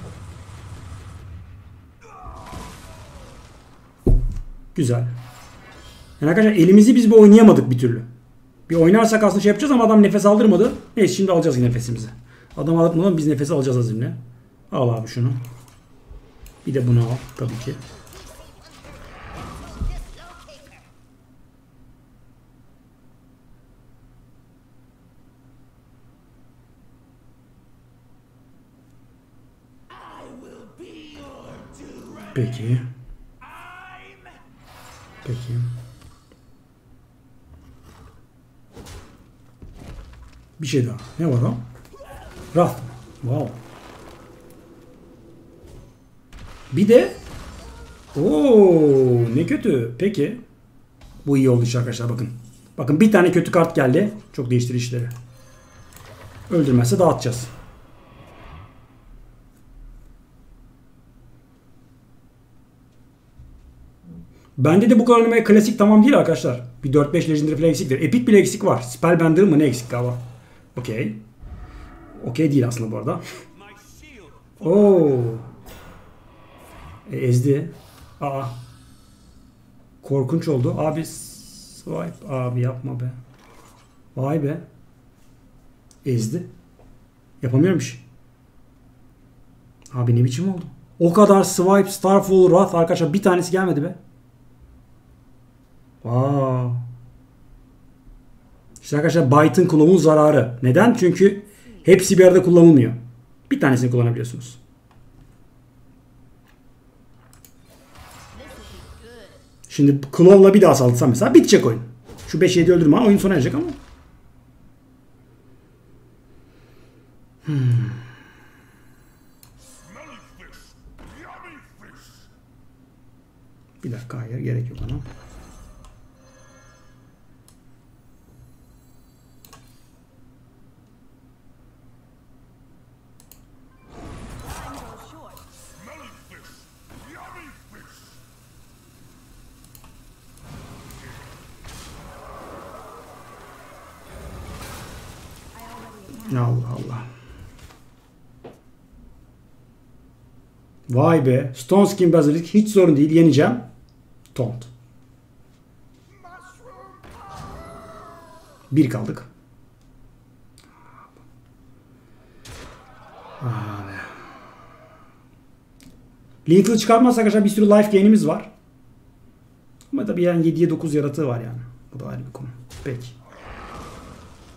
Güzel. Yani arkadaşlar elimizi biz bir oynayamadık bir türlü. Bir oynarsak aslında şey yapacağız ama adam nefes aldırmadı. Neyse şimdi alacağız nefesimizi. Adam aldırmadan biz nefesi alacağız azimle. Al abi şunu. Bir de bunu al tabii ki. Peki. Peki. Bir şey daha. Ne var o? Raft. Wow. Bir de ne kötü. Peki. Bu iyi oldu işte arkadaşlar bakın. Bakın bir tane kötü kart geldi. Çok değiştirir işleri. Öldürmezse dağıtacağız. Bende de bu kadar oynamaya klasik tamam değil arkadaşlar. Bir 4-5 legendary falan eksiktir. Epic bile eksik var. Spellbender mı ne eksik galiba. Okey. Okey değil aslında bu arada. Ezdi. Korkunç oldu. Abi swipe. Abi yapma be. Vay be. Ezdi. Yapamıyorum bir şey. Abi ne biçim oldu? O kadar swipe, Starfall, Wrath arkadaşlar bir tanesi gelmedi be. İşte arkadaşlar Bite'ın Claw'un zararı. Neden? Çünkü hepsi bir arada kullanılmıyor. Bir tanesini kullanabiliyorsunuz. Şimdi Claw'la bir daha saldırsam mesela bitecek oyun. Şu 5-7 öldürme oyun sona erecek ama. Bir dakika hayır gerek yok ona. Allah Allah. Vay be. Stone Skin Basilisk hiç sorun değil. Yeneceğim. Taunt. Bir kaldık. Abi. Lethal çıkarmazsak arkadaşlar bir sürü life gain'imiz var. Ama tabii yani 7'ye 9 yaratığı var yani. Bu da ayrı bir konu. Peki.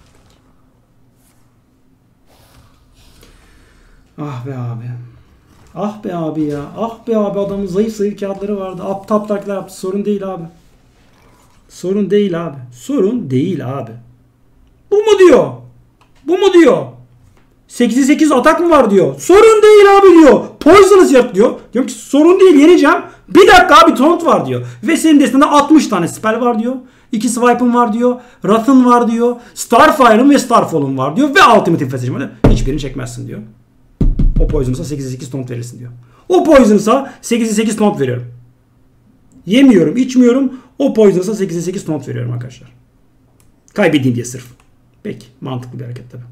Ah be abi. Ah be abi ya. Ah be abi, adamın zayıf zayıf kağıtları vardı. Aptal takla yaptı. Sorun değil abi. Sorun değil abi. Sorun değil abi. Bu mu diyor? Bu mu diyor? 8'e 8 atak mı var diyor. Sorun değil abi diyor. Poisonous yap diyor. Diyorum ki sorun değil, yeneceğim. Bir dakika abi, taunt var diyor. Ve senin destende 60 tane spell var diyor. 2 swipe'ın var diyor. Wrath'ın var diyor. Starfire'ın ve Starfall'ın var diyor. Ve Ultimate Infestation var diyor. Hiçbirini çekmezsin diyor. O Poisonous'a 8'e 8 taunt verirsin diyor. O Poisonous'a 8'e 8 taunt veriyorum. Yemiyorum, içmiyorum. O Poisonous'a 8'e 8 taunt veriyorum arkadaşlar. Kaybedeyim diye sırf. Peki. Mantıklı bir hareket tabii.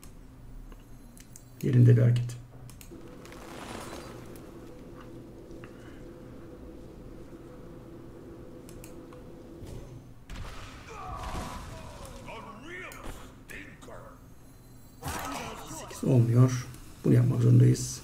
Yerinde bir hareket. Olmuyor. Bunu yapmak zorundayız.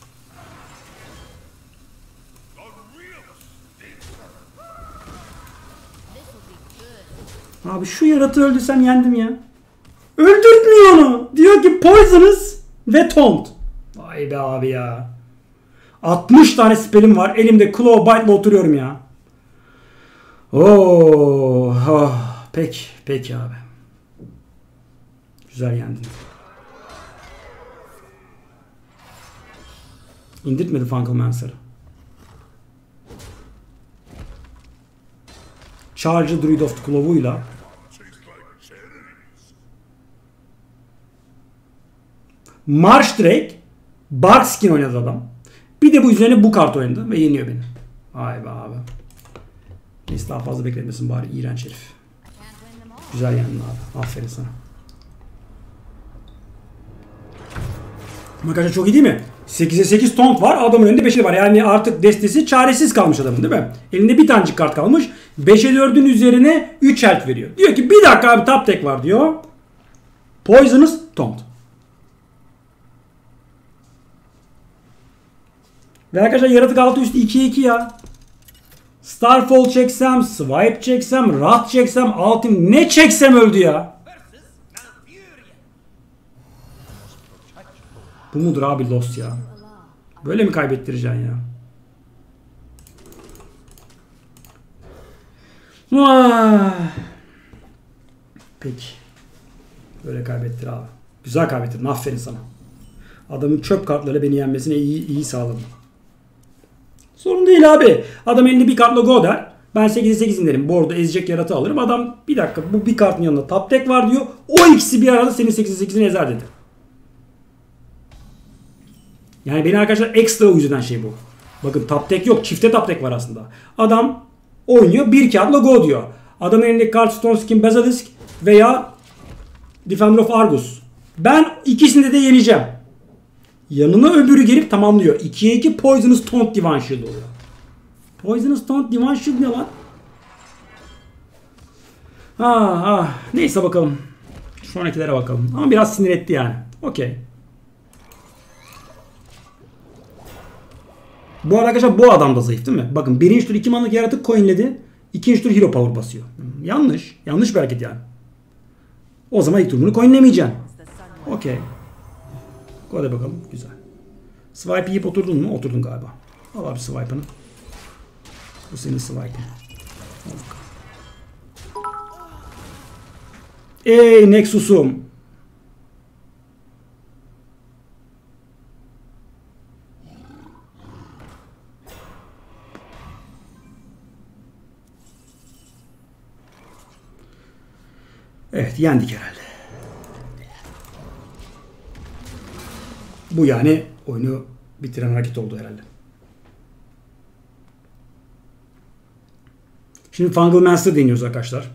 Abi şu yaratığı öldürsem yendim ya. Öldürtmüyor onu. Diyor ki Poisonous ve Taunt. Vay be abi ya. 60 tane spellim var. Elimde Claw Bite'la oturuyorum ya. Oh. Peki abi. Güzel yendin. İndirtmedi Funkelmancer'ı. Charge Druid of the Claw'uyla Marsh Drake, Barkskin oynadı adam. Bir de bu üzerine bu kart oynadı ve yeniyor beni. Vay be abi. Neyse, daha fazla bekletmesin bari, iğrenç herif. Güzel yendin abi. Aferin sana. Arkadaşlar çok iyi değil mi? 8'e 8 taunt var. Adamın önünde 5'i var. Yani artık destesi çaresiz kalmış adamın, değil mi? Elinde bir tanecik kart kalmış. 5'e 4'ün üzerine 3 health veriyor. Diyor ki bir dakika abi, top deck var diyor. Poisonous taunt. Ve arkadaşlar yaratık altı üstü 2'ye 2 ya. Starfall çeksem, Swipe çeksem, Wrath çeksem, Ultim ne çeksem öldü ya. Bu mudur abi Lost ya? Böyle mi kaybettireceksin ya? Peki. Böyle kaybettir abi. Güzel kaybettirdin. Aferin sana. Adamın çöp kartlarıyla beni yenmesine iyi sağladın. Sorun değil abi. Adam elinde bir kartla go der. Ben 8'e 8 inerim. Bu arada ezecek yaratığı alırım. Adam bir dakika, bu bir kartın yanında top deck var diyor. O ikisi bir arada senin 8'e 8'ini ezer dedi. Yani benim arkadaşlar ekstra üzülen şey bu. Bakın top deck yok. Çifte top deck var aslında. Adam oynuyor. Bir kağıtla go diyor. Adamın elindeki kart Stone Skin Basilisk veya Defender of Argus. Ben ikisini de yeneceğim. Yanına öbürü gelip tamamlıyor. 2'ye 2 Poisonous Taunt Divine Shield oluyor. Poisonous Taunt Divine Shield ne lan? Neyse bakalım. Sonrakilere bakalım. Ama biraz sinir etti yani. Okey. Bu arada arkadaşlar bu adam da zayıf değil mi? Bakın birinci tur 2 manlık yaratık coinledi. İkinci tur hero power basıyor. Yanlış. Yanlış bir hareket yani. O zaman ilk tur bunu coinlemeyeceksin. Okey. Hadi bakalım. Güzel. Swipe yiyip oturdun mu? Oturdun galiba. Al abi swipe'ını. Bu senin swipe'ın. Ey Nexus'um. Evet, yendik herhalde. Bu yani oyunu bitiren hareket oldu herhalde. Şimdi Funkelmancer deniyoruz arkadaşlar.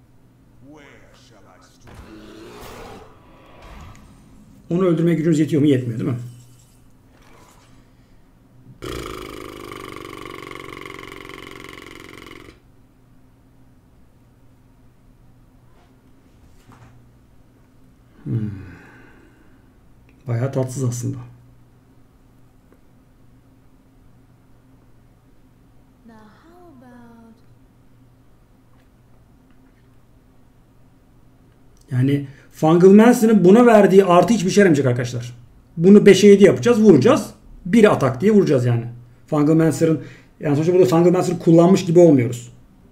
Onu öldürmeye gücünüz yetiyor mu? Yetmiyor değil mi? Bayağı tatsız aslında. Yani Funkelmancer'ın buna verdiği artı hiçbir şey yaramayacak arkadaşlar. Bunu 5'e 7 yapacağız, vuracağız. Bir atak diye vuracağız yani. Fungal Mancer'ın yani sonuçta burada Fungal Mancer'ı kullanmış gibi olmuyoruz.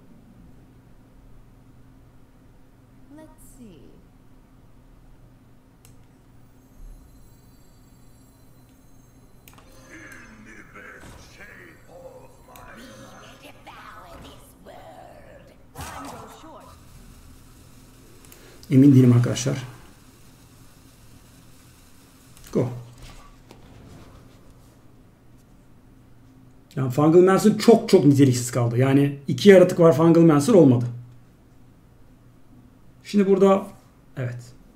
Emin değilim arkadaşlar. Go. Yani Fungal Mancer çok niteliksiz kaldı. Yani 2 yaratık var, Fungal Mancer olmadı. Şimdi burada evet.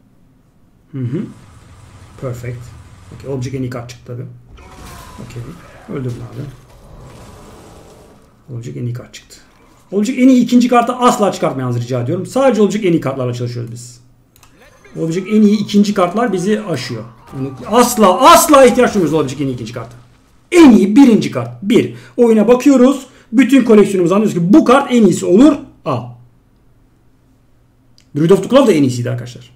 Perfect. Okay, Object en iyi kart çıktı tabi. Okay. Öldürdün abi. Object en iyi kart çıktı. Object en iyi ikinci kartı asla çıkartmayanızı rica ediyorum. Sadece Object en iyi kartlarla çalışıyoruz biz. Object en iyi ikinci kartlar bizi aşıyor. Yani asla ihtiyaç duymuyoruz Object en iyi ikinci kartı. En iyi birinci kart. Bir. Oyuna bakıyoruz. Bütün koleksiyonumuzu anlıyoruz ki bu kart en iyisi olur. Al. Druid of the Claw da en iyisiydi arkadaşlar.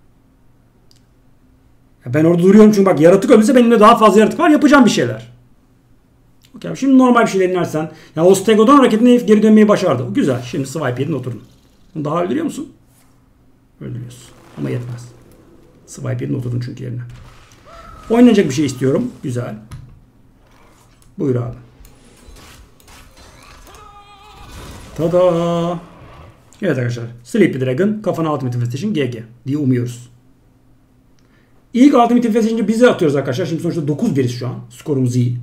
Ben orada duruyorum çünkü bak yaratık öldüyse benim de daha fazla yaratık var. Yapacağım bir şeyler. Okay, şimdi normal bir şey denersen. Ya o Stego'dan hareketine geri dönmeyi başardı. Güzel. Şimdi swipe yedin oturdun. Bunu daha öldürüyor musun? Öldürüyorsun. Ama yetmez. Swipe yedin oturdun çünkü yerine. Oynanacak bir şey istiyorum. Güzel. Buyur abi. Tada. Evet arkadaşlar. Sleepy Dragon kafana Ultimate Infestation GG diye umuyoruz. İlk Ultimate Infestation'ı bize atıyoruz arkadaşlar. Şimdi sonuçta 9-1'iz şu an. Skorumuz iyi.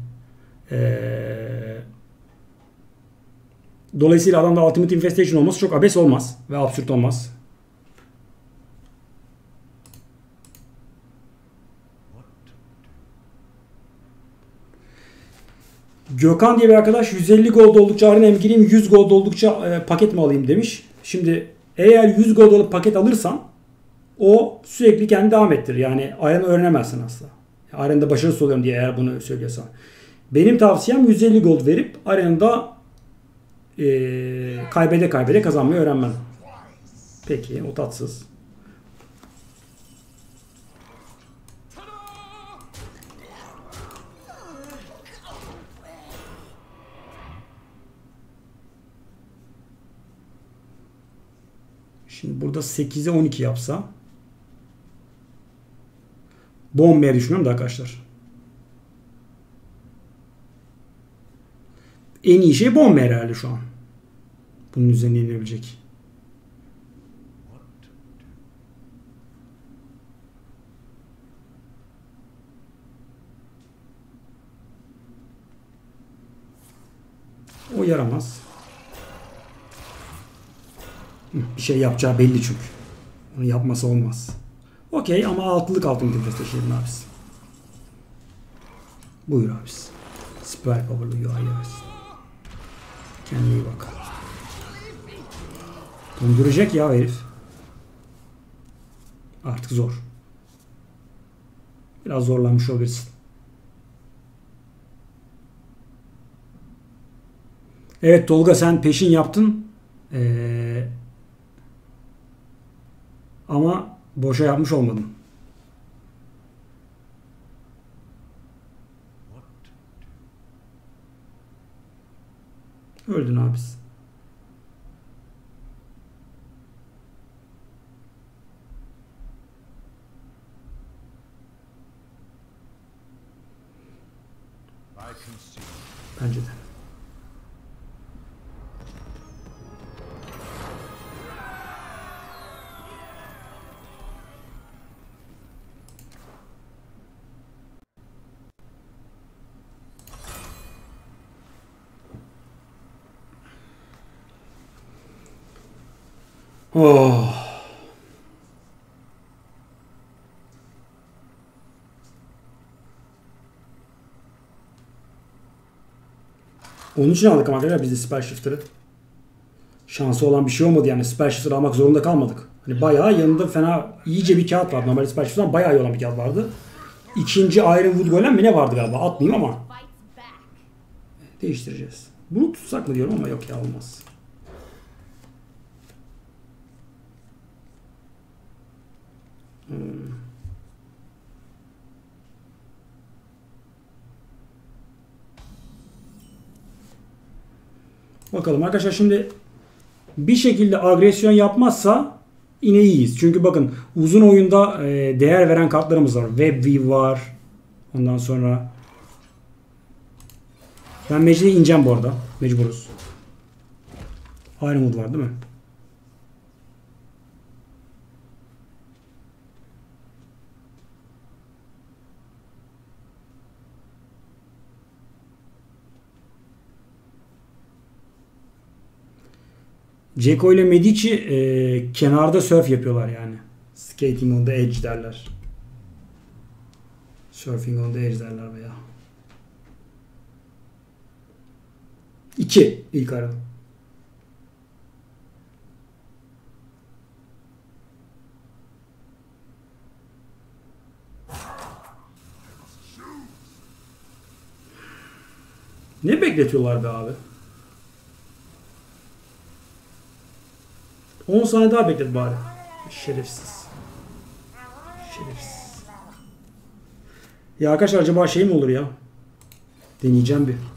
Dolayısıyla adamda Ultimate Infestation olması çok abes olmaz. Ve absürt olmaz. Gökhan diye bir arkadaş 150 gold oldukça arena mi gireyim 100 gold oldukça paket mi alayım demiş. Şimdi eğer 100 gold alıp paket alırsan o sürekli kendini devam ettirir. Yani arena öğrenemezsin asla. Arenada başarısız oluyorum diye eğer bunu söylüyorsan. Benim tavsiyem 150 gold verip arenada kaybede kazanmayı öğrenmen. Peki o tatsız. Şimdi burada 8'e 12 yapsa bombaya düşünüyorum da arkadaşlar. En iyi şey bomba herhalde şu an. Bunun üzerine inebilecek. O yaramaz. Bir şey yapacağı belli çünkü. Onu yapması olmaz. Okey ama altılık altın taşıyalım abisi. Buyur abisi. Spell power'lı UI versin. Kendine iyi bak. Donduracak ya herif. Artık zor. Biraz zorlanmış olabilirsin. Evet Tolga sen peşin yaptın. Ama boşa yapmış olmadın. Öldün abisi. Bence de. Oh. Onun için aldık ama arkadaşlar biz de Spell Shifter'ı. Şansı olan bir şey olmadı yani. Spell Shifter almak zorunda kalmadık. Hani bayağı yanında fena iyice bir kağıt vardı. Normalde Spell Shifter'dan bayağı iyi olan bir kağıt vardı. İkinci Ironwood Golem mi ne vardı galiba? Atmayayım ama. Değiştireceğiz. Bunu tutsak mı diyorum ama yok ya olmaz. Bakalım arkadaşlar, şimdi bir şekilde agresyon yapmazsa yine iyiyiz. Çünkü bakın uzun oyunda değer veren kartlarımız var. Webweave var. Ondan sonra ben Mecli'ye ineceğim bu arada. Mecburuz. Ironwood var değil mi? Ceko ile Medici kenarda surf yapıyorlar yani. Skating on the edge derler. Surfing on the edge derler veya. 2 ilk arada. Ne bekletiyorlar be abi? 10 saniye daha beklet bari. Şerefsiz. Şerefsiz. Ya arkadaşlar acaba şey mi olur ya? Deneyeceğim bir.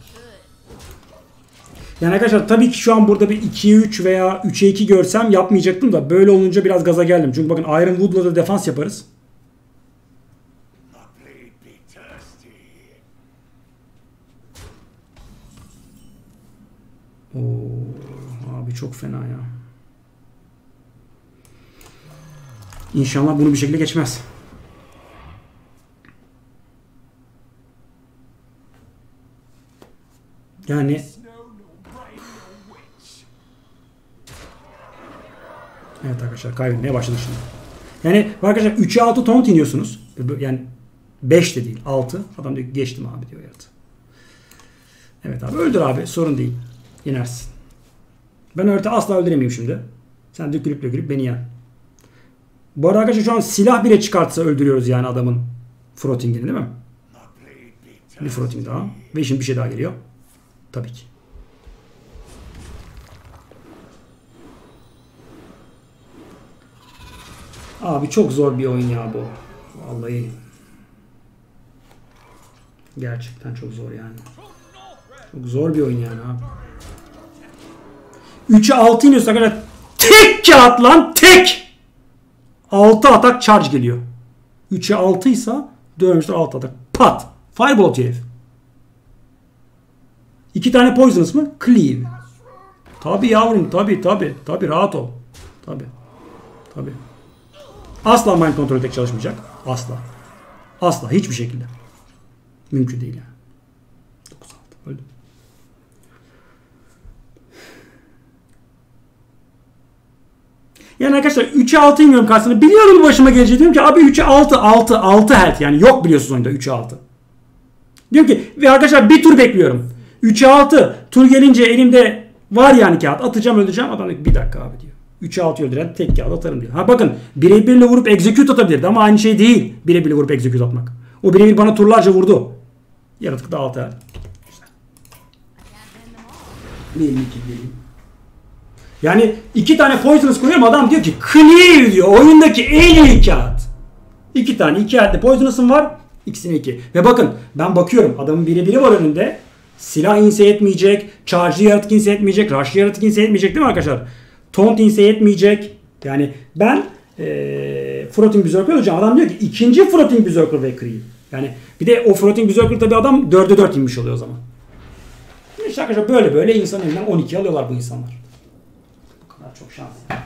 Yani arkadaşlar tabii ki şu an burada bir 2'ye 3 veya 3'e 2 görsem yapmayacaktım da böyle olunca biraz gaza geldim. Çünkü bakın Ironwood'la da defans yaparız. Oo, abi çok fena ya. İnşallah bunu bir şekilde geçmez. Yani evet arkadaşlar kaybetmeye başladık şimdi. Yani arkadaşlar 3'e 6 taunt iniyorsunuz. Yani 5 de değil 6. Adam diyor geçtim abi diyor yaratı. Evet abi öldür abi sorun değil. Yenersin. Ben öğreti asla öldüremeyeyim şimdi. Sen dökülüp beni yen. Bu arada arkadaşlar şu an silah bile çıkartsa öldürüyoruz yani adamın frottingini değil mi? Bir frotting daha. Ve şimdi bir şey daha geliyor. Tabii ki. Abi çok zor bir oyun ya bu. Vallahi. Gerçekten çok zor yani. Çok zor bir oyun yani abi. 3'e 6 iniyorsa arkadaşlar tek kağıt lan tek. 6 atak charge geliyor. 3'e 6 ise dönmüşler 6 atak. Pat. Fireball herif. 2 tane poisonous mı? Cleave. Tabi yavrum tabi rahat ol. Tabi. Asla mind control tek çalışmayacak. Asla hiçbir şekilde. Mümkün değil yani. 9-6 öldüm. Yani arkadaşlar 3'e 6 iniyorum karşısına. Biliyorum başıma geleceği. Diyorum ki abi 3'e 6 health yani yok biliyorsunuz oyunda 3'e 6. Diyorum ki ve arkadaşlar bir tur bekliyorum. 3'e 6 tur gelince elimde var yani kağıt atacağım öldüreceğim. Adam diyor bir dakika abi diyor. 3'e 6 öldüren tek kağıt atarım diyor. Ha bakın birebirle vurup execute atabilirdi ama aynı şey değil. Birebirle vurup execute atmak. O birebir bana turlarca vurdu. Yaratık da 6 health. Bir 2 diyeyim. Yani 2 tane poisonous koyuyorum adam diyor ki clear diyor. Oyundaki en iyi kağıt. 2 tane 2 health'li poisonous'um var. İkisine 2. Ve bakın ben bakıyorum adamın biri var önünde. Silah inse etmeyecek. Charge'lı yaratık inse etmeyecek. Rush'lı yaratık inse etmeyecek değil mi arkadaşlar? Taunt inse etmeyecek. Yani ben Floating Berserker olacağım. Adam diyor ki ikinci Floating Berserker ve Kree. Yani bir de o Floating Berserker tabi adam 4'e 4 inmiş oluyor o zaman. İşte arkadaşlar böyle insan elinden 12 alıyorlar bu insanlar. Bu kadar çok şanslı.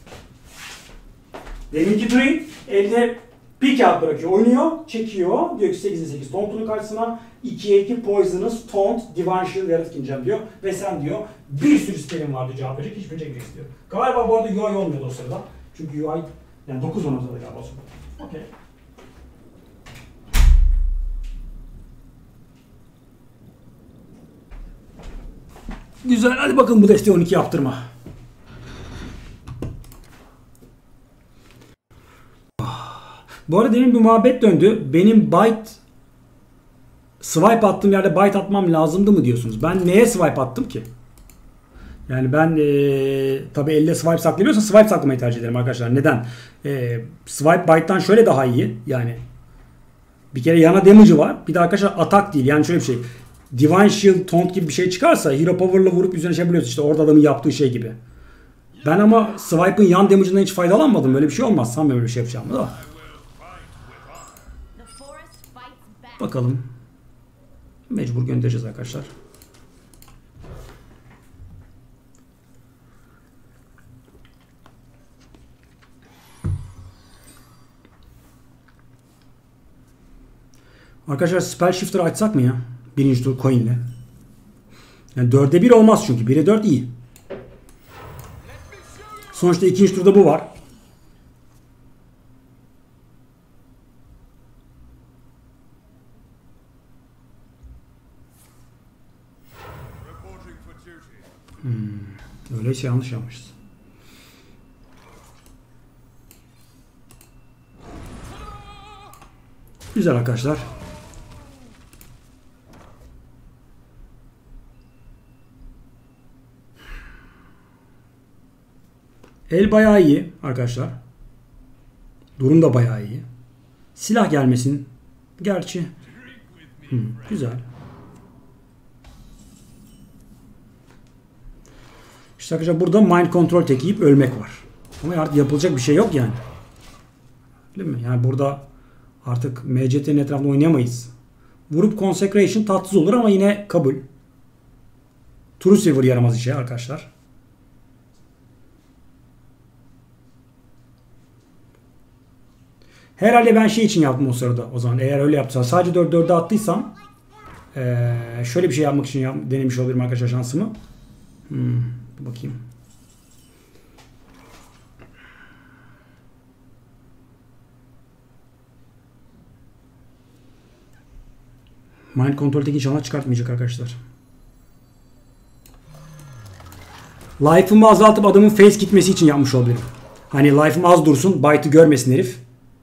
Deminki Kree elde bir kağıt bırakıyor, oynuyor, çekiyor. Diyor ki 8'e 8 Taunt'un karşısına 2'ye 2 Poisonous, Taunt, Divine Shield yaratık ineceğim diyor. Ve sen diyor bir sürü spellim var diyor cevap verecek. Hiçbirini çekmek istiyor. Galiba bu arada UI olmuyordu o sırada. Çünkü UI yani 9 olmadı galiba o sırada. Okey. Güzel hadi bakın bu desteği 12 yaptırma. Bu arada demin bir muhabbet döndü. Benim swipe attığım yerde bite atmam lazımdı mı diyorsunuz? Ben neye swipe attım ki? Yani ben tabi elde swipe saklayabiliyorsa swipe saklamayı tercih ederim arkadaşlar. Neden? Swipe bite'dan şöyle daha iyi. Yani bir kere yana damage'ı var. Bir de arkadaşlar atak değil. Yani şöyle bir şey. Divine Shield, Taunt gibi bir şey çıkarsa Hero Power'la vurup üzerine şey biliyorsun işte orada adamın yaptığı şey gibi. Ben ama Swipe'ın yan damage'ından hiç faydalanmadım. Böyle bir şey olmaz. Sanmıyorum öyle bir şey yapacağımı da. Bakalım. Mecbur göndereceğiz arkadaşlar. Arkadaşlar Spell Shifter'ı açsak mı ya? Birinci tur coin'le. Yani 4'e 1 olmaz çünkü. 1'e 4 iyi. Sonuçta ikinci turda bu var. Öyleyse yanlış yapmışız. Güzel arkadaşlar. El bayağı iyi arkadaşlar. Durum da bayağı iyi. Silah gelmesin. Gerçi. Güzel. İşte arkadaşlar burada mind control tek yiyip ölmek var. Ama artık yapılacak bir şey yok yani. Değil mi? Yani burada artık MCT'nin etrafında oynayamayız. Vurup consecration tatsız olur ama yine kabul. True Silver yaramaz işe arkadaşlar. Herhalde ben şey için yaptım o sırada o zaman. Eğer öyle yaptıysam sadece 4-4'e attıysam şöyle bir şey yapmak için denemiş olabilirim arkadaşlar şansımı. Bakayım. Mind Control'deki inşallah çıkartmayacak arkadaşlar. Life'ımı azaltıp adamın face gitmesi için yapmış olabilirim. Hani life'ım az dursun, bite'ı görmesin herif.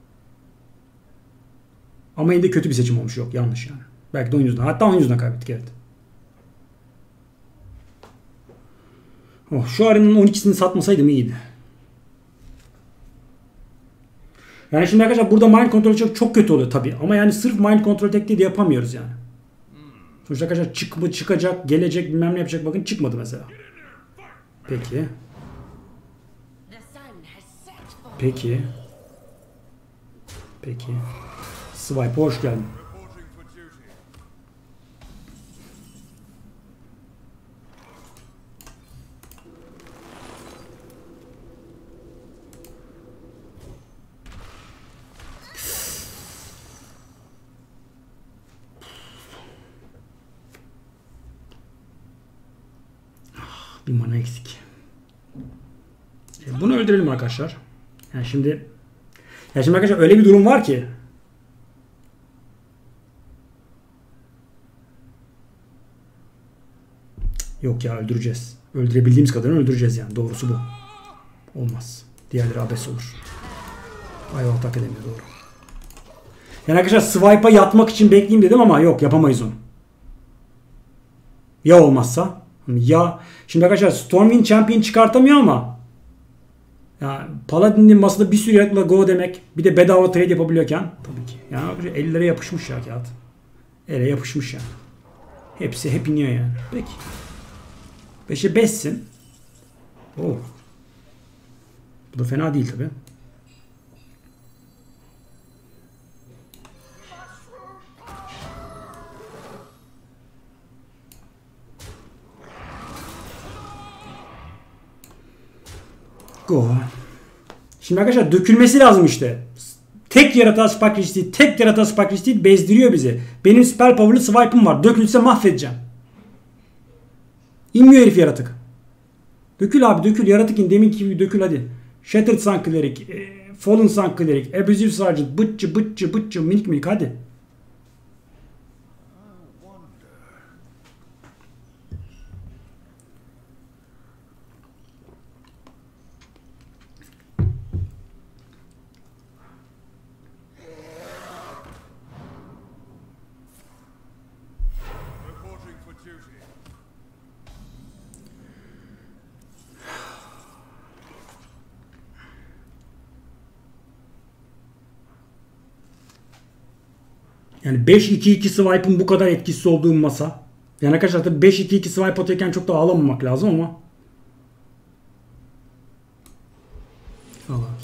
Ama yine de kötü bir seçim olmuş. Yok yanlış yani. Belki de oyun yüzünden. Hatta oyun yüzünden kaybettik evet. Oh, şu aranın 12'sini satmasaydım iyiydi. Yani şimdi arkadaşlar burada mind control çok kötü oluyor tabii. Ama yani sırf mind control tekniği de yapamıyoruz yani. Sonuçta arkadaşlar çıkacak, gelecek bilmem ne yapacak. Bakın çıkmadı mesela. Peki. Peki. Peki. Swipe hoş geldin. Bir mana eksik. Bunu öldürelim arkadaşlar. Yani şimdi arkadaşlar öyle bir durum var ki yok ya öldüreceğiz. Öldürebildiğimiz kadarını öldüreceğiz yani. Doğrusu bu. Olmaz. Diğerleri abes olur. Ayol tak edemiyor doğru. Yani arkadaşlar swipe'a yatmak için bekleyeyim dedim ama yok yapamayız onu. Ya olmazsa? Ya şimdi arkadaşlar Stormwind Champion çıkartamıyor ama ya Paladin'in masada bir sürü yarakla go demek bir de bedava trade yapabiliyorken tabii ki. Yani arkadaşlar ellere yapışmış ya kağıt. Ele yapışmış ya. Hepsi hep iniyor yani. Peki. 5'e 5'sin. Oh. Bu da fena değil tabii. Go. Şimdi arkadaşlar dökülmesi lazım işte. Tek yaratığa Spark Resist, tek yaratığa Spark Resist bezdiriyor bizi. Benim spell power'lı swipe'ım var. Dökülse mahvedeceğim. İnmiyor herif yaratık. Dökül abi dökül. Yaratık in. Deminki gibi dökül hadi. Shattered Sun Cleric, Fallen Sun Cleric, Abusive Sergeant, bıtçı, minik hadi. Yani 5-2-2 swipe'ın bu kadar etkisiz olduğu masa. Yani arkadaşlar tabii 5-2-2 swipe atıyorken çok da ağlamamak lazım ama. Al abi.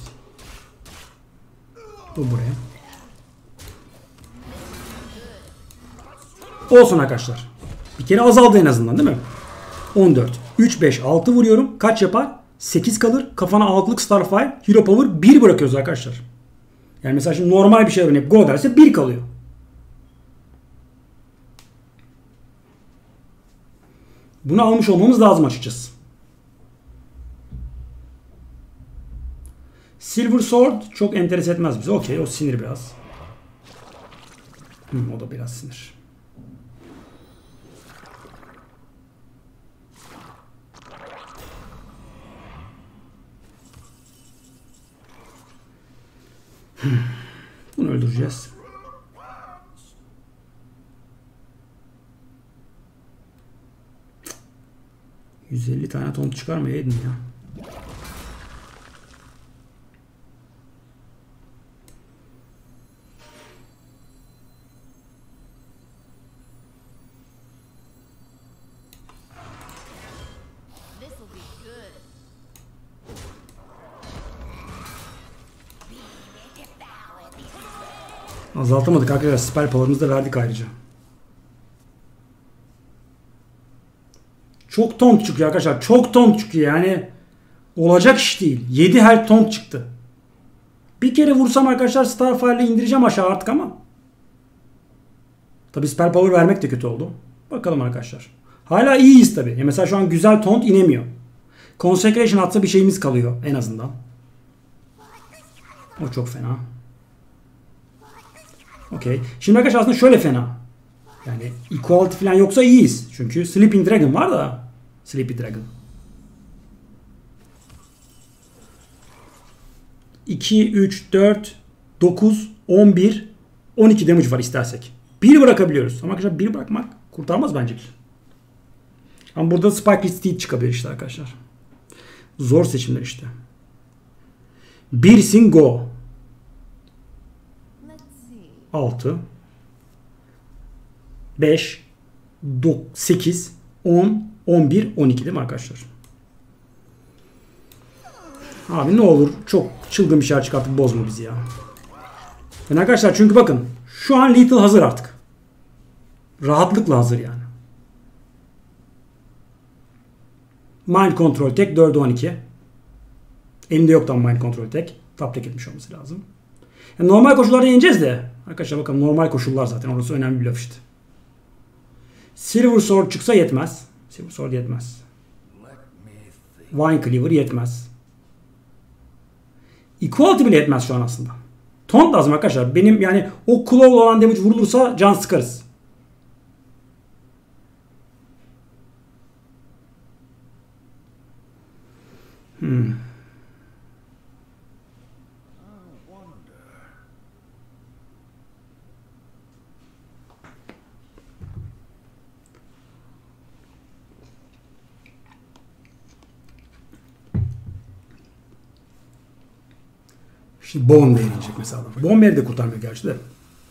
Bu buraya. Olsun arkadaşlar. Bir kere azaldı en azından değil mi? 14. 3, 5, 6 vuruyorum. Kaç yapar? 8 kalır. Kafana 6'lık Starfire. Hero Power 1 bırakıyoruz arkadaşlar. Yani mesela şimdi normal bir şey örneğin Go derse 1 kalıyor. Bunu almış olmamız lazım açıkçası. Silver Sword çok enteresan etmez bize. Okey, o sinir biraz. O da biraz sinir. Bunu öldüreceğiz. %50 tane ton çıkarmayaydın ya. Azaltamadık arkadaşlar. Spell power'ımızı da verdik ayrıca. Çok taunt çıkıyor arkadaşlar. Çok taunt çıkıyor yani. Olacak iş değil. 7 health taunt çıktı. Bir kere vursam arkadaşlar Starfire'le indireceğim aşağı artık ama. Tabi spell power vermek de kötü oldu. Bakalım arkadaşlar. Hala iyiyiz tabi. Ya mesela şu an güzel taunt inemiyor. Consecration atsa bir şeyimiz kalıyor en azından. O çok fena. Okey. Şimdi arkadaşlar aslında şöyle fena. Yani equality falan yoksa iyiyiz. Çünkü Sleeping Dragon var da. Sleepy Dragon. 2, 3, 4, 9, 11, 12 damage var istersek. 1 bırakabiliyoruz. Ama arkadaşlar 1 bırakmak kurtarmaz bence. Ama burada Spike Steed çıkabilir işte arkadaşlar. Zor seçimler işte. 1 sin go. 6 5 8 10 11 12 değil mi arkadaşlar? Abi ne olur çok çılgın bir şeyler çıkartıp bozma bizi ya. Yani arkadaşlar çünkü bakın şu an Lethal hazır artık. Rahatlıkla hazır yani. Mind Control tek 4'e 12. Elimde yoktan Mind Control tek. Top tek etmiş olması lazım. Yani normal koşullarda yeneceğiz de. Arkadaşlar bakın normal koşullar zaten. Orası önemli bir laf işte. Silver Sword çıksa yetmez. Silver Sword yetmez. Vine Cleaver yetmez. Equality bile yetmez şu an aslında. Taunt lazım arkadaşlar. Benim yani o claw olan damage vurulursa can sıkarız. Şimdi Bone yenecek mesela. Bone de kurtarmıyor gerçi de.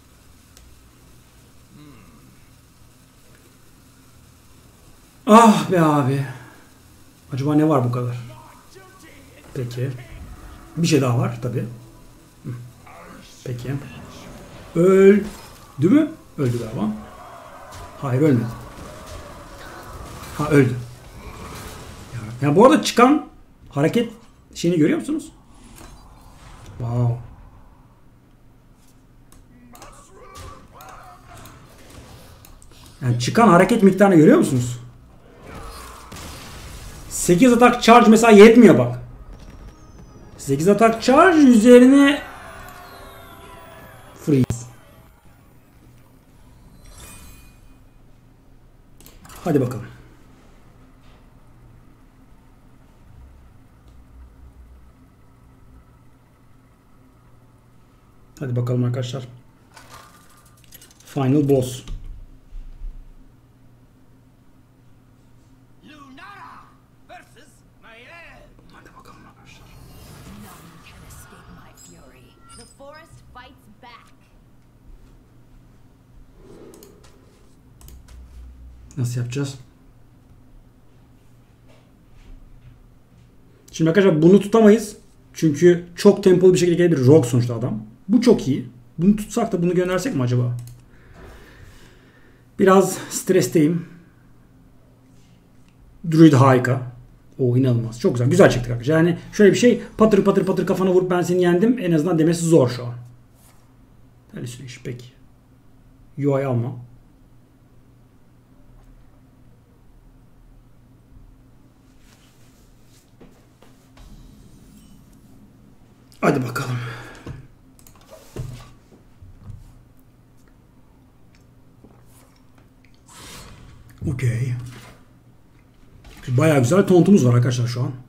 Ah be abi. Acaba ne var bu kadar? Peki. Bir şey daha var tabi. Peki. Öldü mü? Öldü galiba. Hayır ölmedi. Ha öldü. Ya bu arada çıkan hareket şeyini görüyor musunuz? Wow. Yani çıkan hareket miktarını görüyor musunuz? 8 atak charge mesela yetmiyor bak. 8 atak charge üzerine freeze. Hadi bakalım. Hadi bakalım arkadaşlar. Final boss. Hadi bakalım arkadaşlar. Nasıl yapacağız? Şimdi arkadaşlar bunu tutamayız. Çünkü çok tempolu bir şekilde gelebilir. Rogue sonuçta adam. Bu çok iyi. Bunu tutsak da bunu göndersek mi acaba? Biraz stresteyim. Druid harika. O inanılmaz. Çok güzel. Güzel çektik arkadaşlar. Yani şöyle bir şey. Patır patır patır kafana vurup ben seni yendim. En azından demesi zor şu an. Hallucination. Peki. UI alma. Hadi bakalım. Okey. Bayağı güzel tontumuz var arkadaşlar şu an.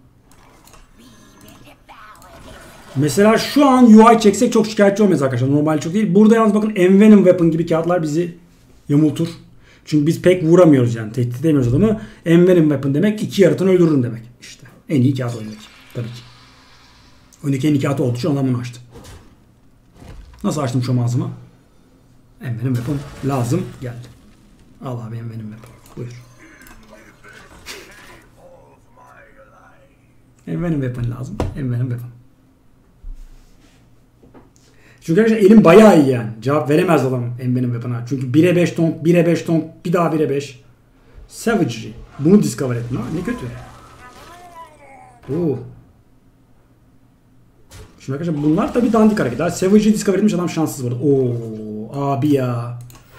Mesela şu an UI çeksek çok şikayetçi olmayız arkadaşlar. Normal çok değil. Burada yalnız bakın Envenom Weapon gibi kağıtlar bizi yamultur. Çünkü biz pek vuramıyoruz yani. Tehdit edemiyoruz adamı. Envenom Weapon demek 2 yaratanı öldürürüm demek. İşte. En iyi kağıt oyundaki. Tabii ki. Oyundaki en iyi kağıt olduğu için ondan bunu açtım. Nasıl açtım şu ağzımı? Envenom Weapon lazım geldi. Al abi Envenom Weapon. Buyur. Envenom Weapon lazım. Envenom Weapon. Çünkü arkadaşlar elim bayağı iyi yani. Cevap veremez adam Envenom Weapon'a. Çünkü 1'e 5 ton, 1'e 5 ton, bir daha 1'e 5. Savagery. Bunu discover ettim ha. Ne kötü. Oo. Şimdi arkadaşlar bunlar tabii dandik hareketler. Savagery discover etmiş adam şanssız burada. Oo abi ya.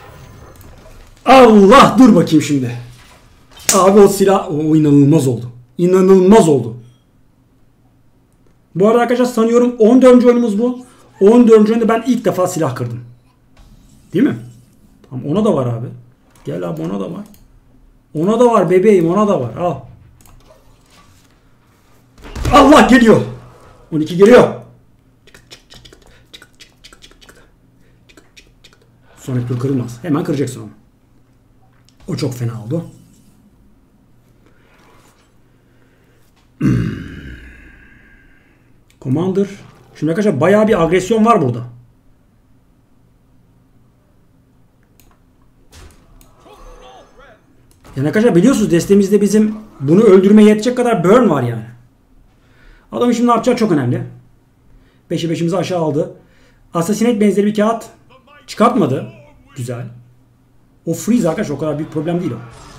Allah dur bakayım şimdi. Abi o silah o inanılmaz oldu. İnanılmaz oldu. Bu arada arkadaşlar sanıyorum 14. oyunumuz bu. 14. oyunda ben ilk defa silah kırdım. Değil mi? Tamam ona da var abi. Gel abi ona da var. Ona da var bebeğim ona da var. Al. Allah geliyor. 12 geliyor. Sonraki tur kırılmaz. Hemen kıracaksın onu. O çok fena oldu. Commander. Şimdi arkadaşlar bayağı bir agresyon var burada. Yani arkadaşlar biliyorsunuz destemizde bizim bunu öldürmeye yetecek kadar burn var yani. Adam şimdi ne yapacağı çok önemli. 5'e 5'imizi aşağı aldı. Assassinate benzeri bir kağıt çıkartmadı. Güzel. O freeze arkadaşlar o kadar büyük problem değil o.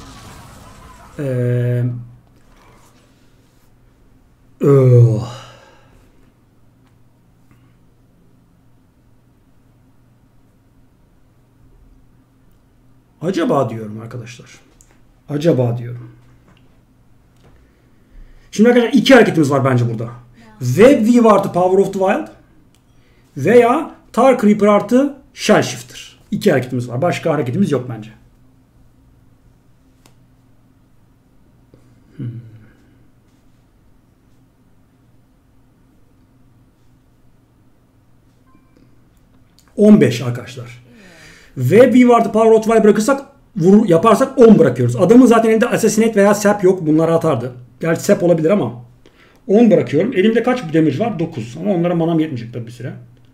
Acaba diyorum arkadaşlar. Acaba diyorum. Şimdi arkadaşlar iki hareketimiz var bence burada. Web Weave artı Power of the Wild veya Tar Creeper artı Shell Shifter. İki hareketimiz var. Başka hareketimiz yok bence. 15 arkadaşlar. Ve bir vardı Power of Wild bırakırsak yaparsak 10 bırakıyoruz. Adamın zaten elinde Assassinate veya Sap yok. Bunları atardı. Gerçi Sap olabilir ama 10 bırakıyorum. Elimde kaç damage var? 9. Ama onlara manam yetmeyecek tabii bir süre.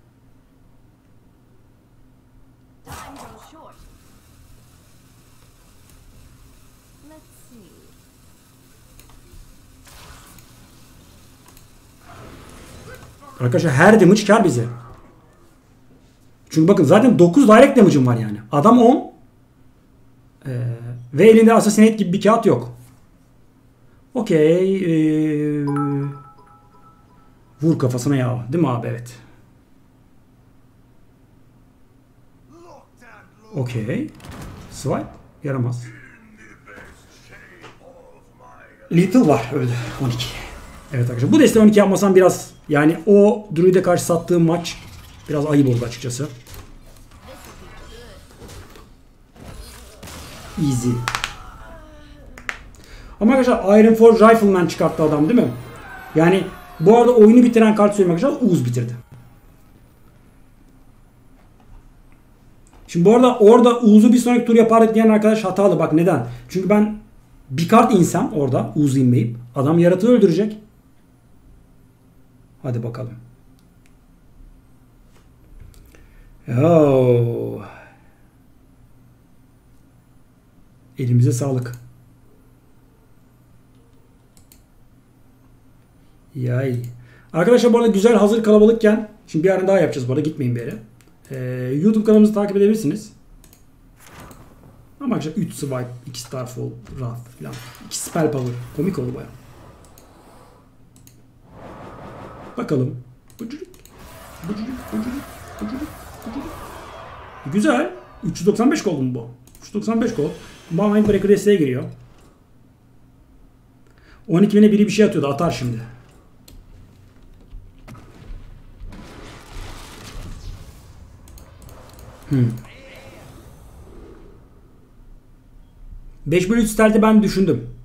Arkadaşlar her damage kar bize. Çünkü bakın zaten 9 direct damage'ım var yani. Adam 10. Ve elinde Assassinate gibi bir kağıt yok. Okey. Vur kafasına ya. Değil mi abi? Evet. Okey. Swipe. Yaramaz. Little var. Öldü. 12. Evet arkadaşlar. Bu deste 12 yapmasam biraz yani o Druid'e karşı sattığım maç biraz ayıp oldu açıkçası. Easy. Ama arkadaşlar Iron Forge Rifleman çıkarttı adam değil mi? Yani bu arada oyunu bitiren kart söyleyeyim arkadaşlar. Uz bitirdi. Şimdi bu arada orada Uz'u bir sonraki tur yapardık diyen arkadaş hatalı. Bak neden? Çünkü ben bir kart insem orada Uz inmeyip adam yaratığı öldürecek. Hadi bakalım. Oh. Elimize sağlık. Yay. Arkadaşlar bu arada güzel hazır kalabalıkken şimdi bir ara daha yapacağız bu arada, gitmeyin bir yere. YouTube kanalımızı takip edebilirsiniz. Ama arkadaşlar 3 swipe, 2 starfall, wrath falan. 2 spell power. Komik oldu baya. Bakalım. Güzel. 395 gold mu bu? 395 gold. Mindbreaker desteğe giriyor. 12.000'e biri bir şey atıyordu. Atar şimdi. Hmm. 5 bölü 3 stealth'i ben düşündüm.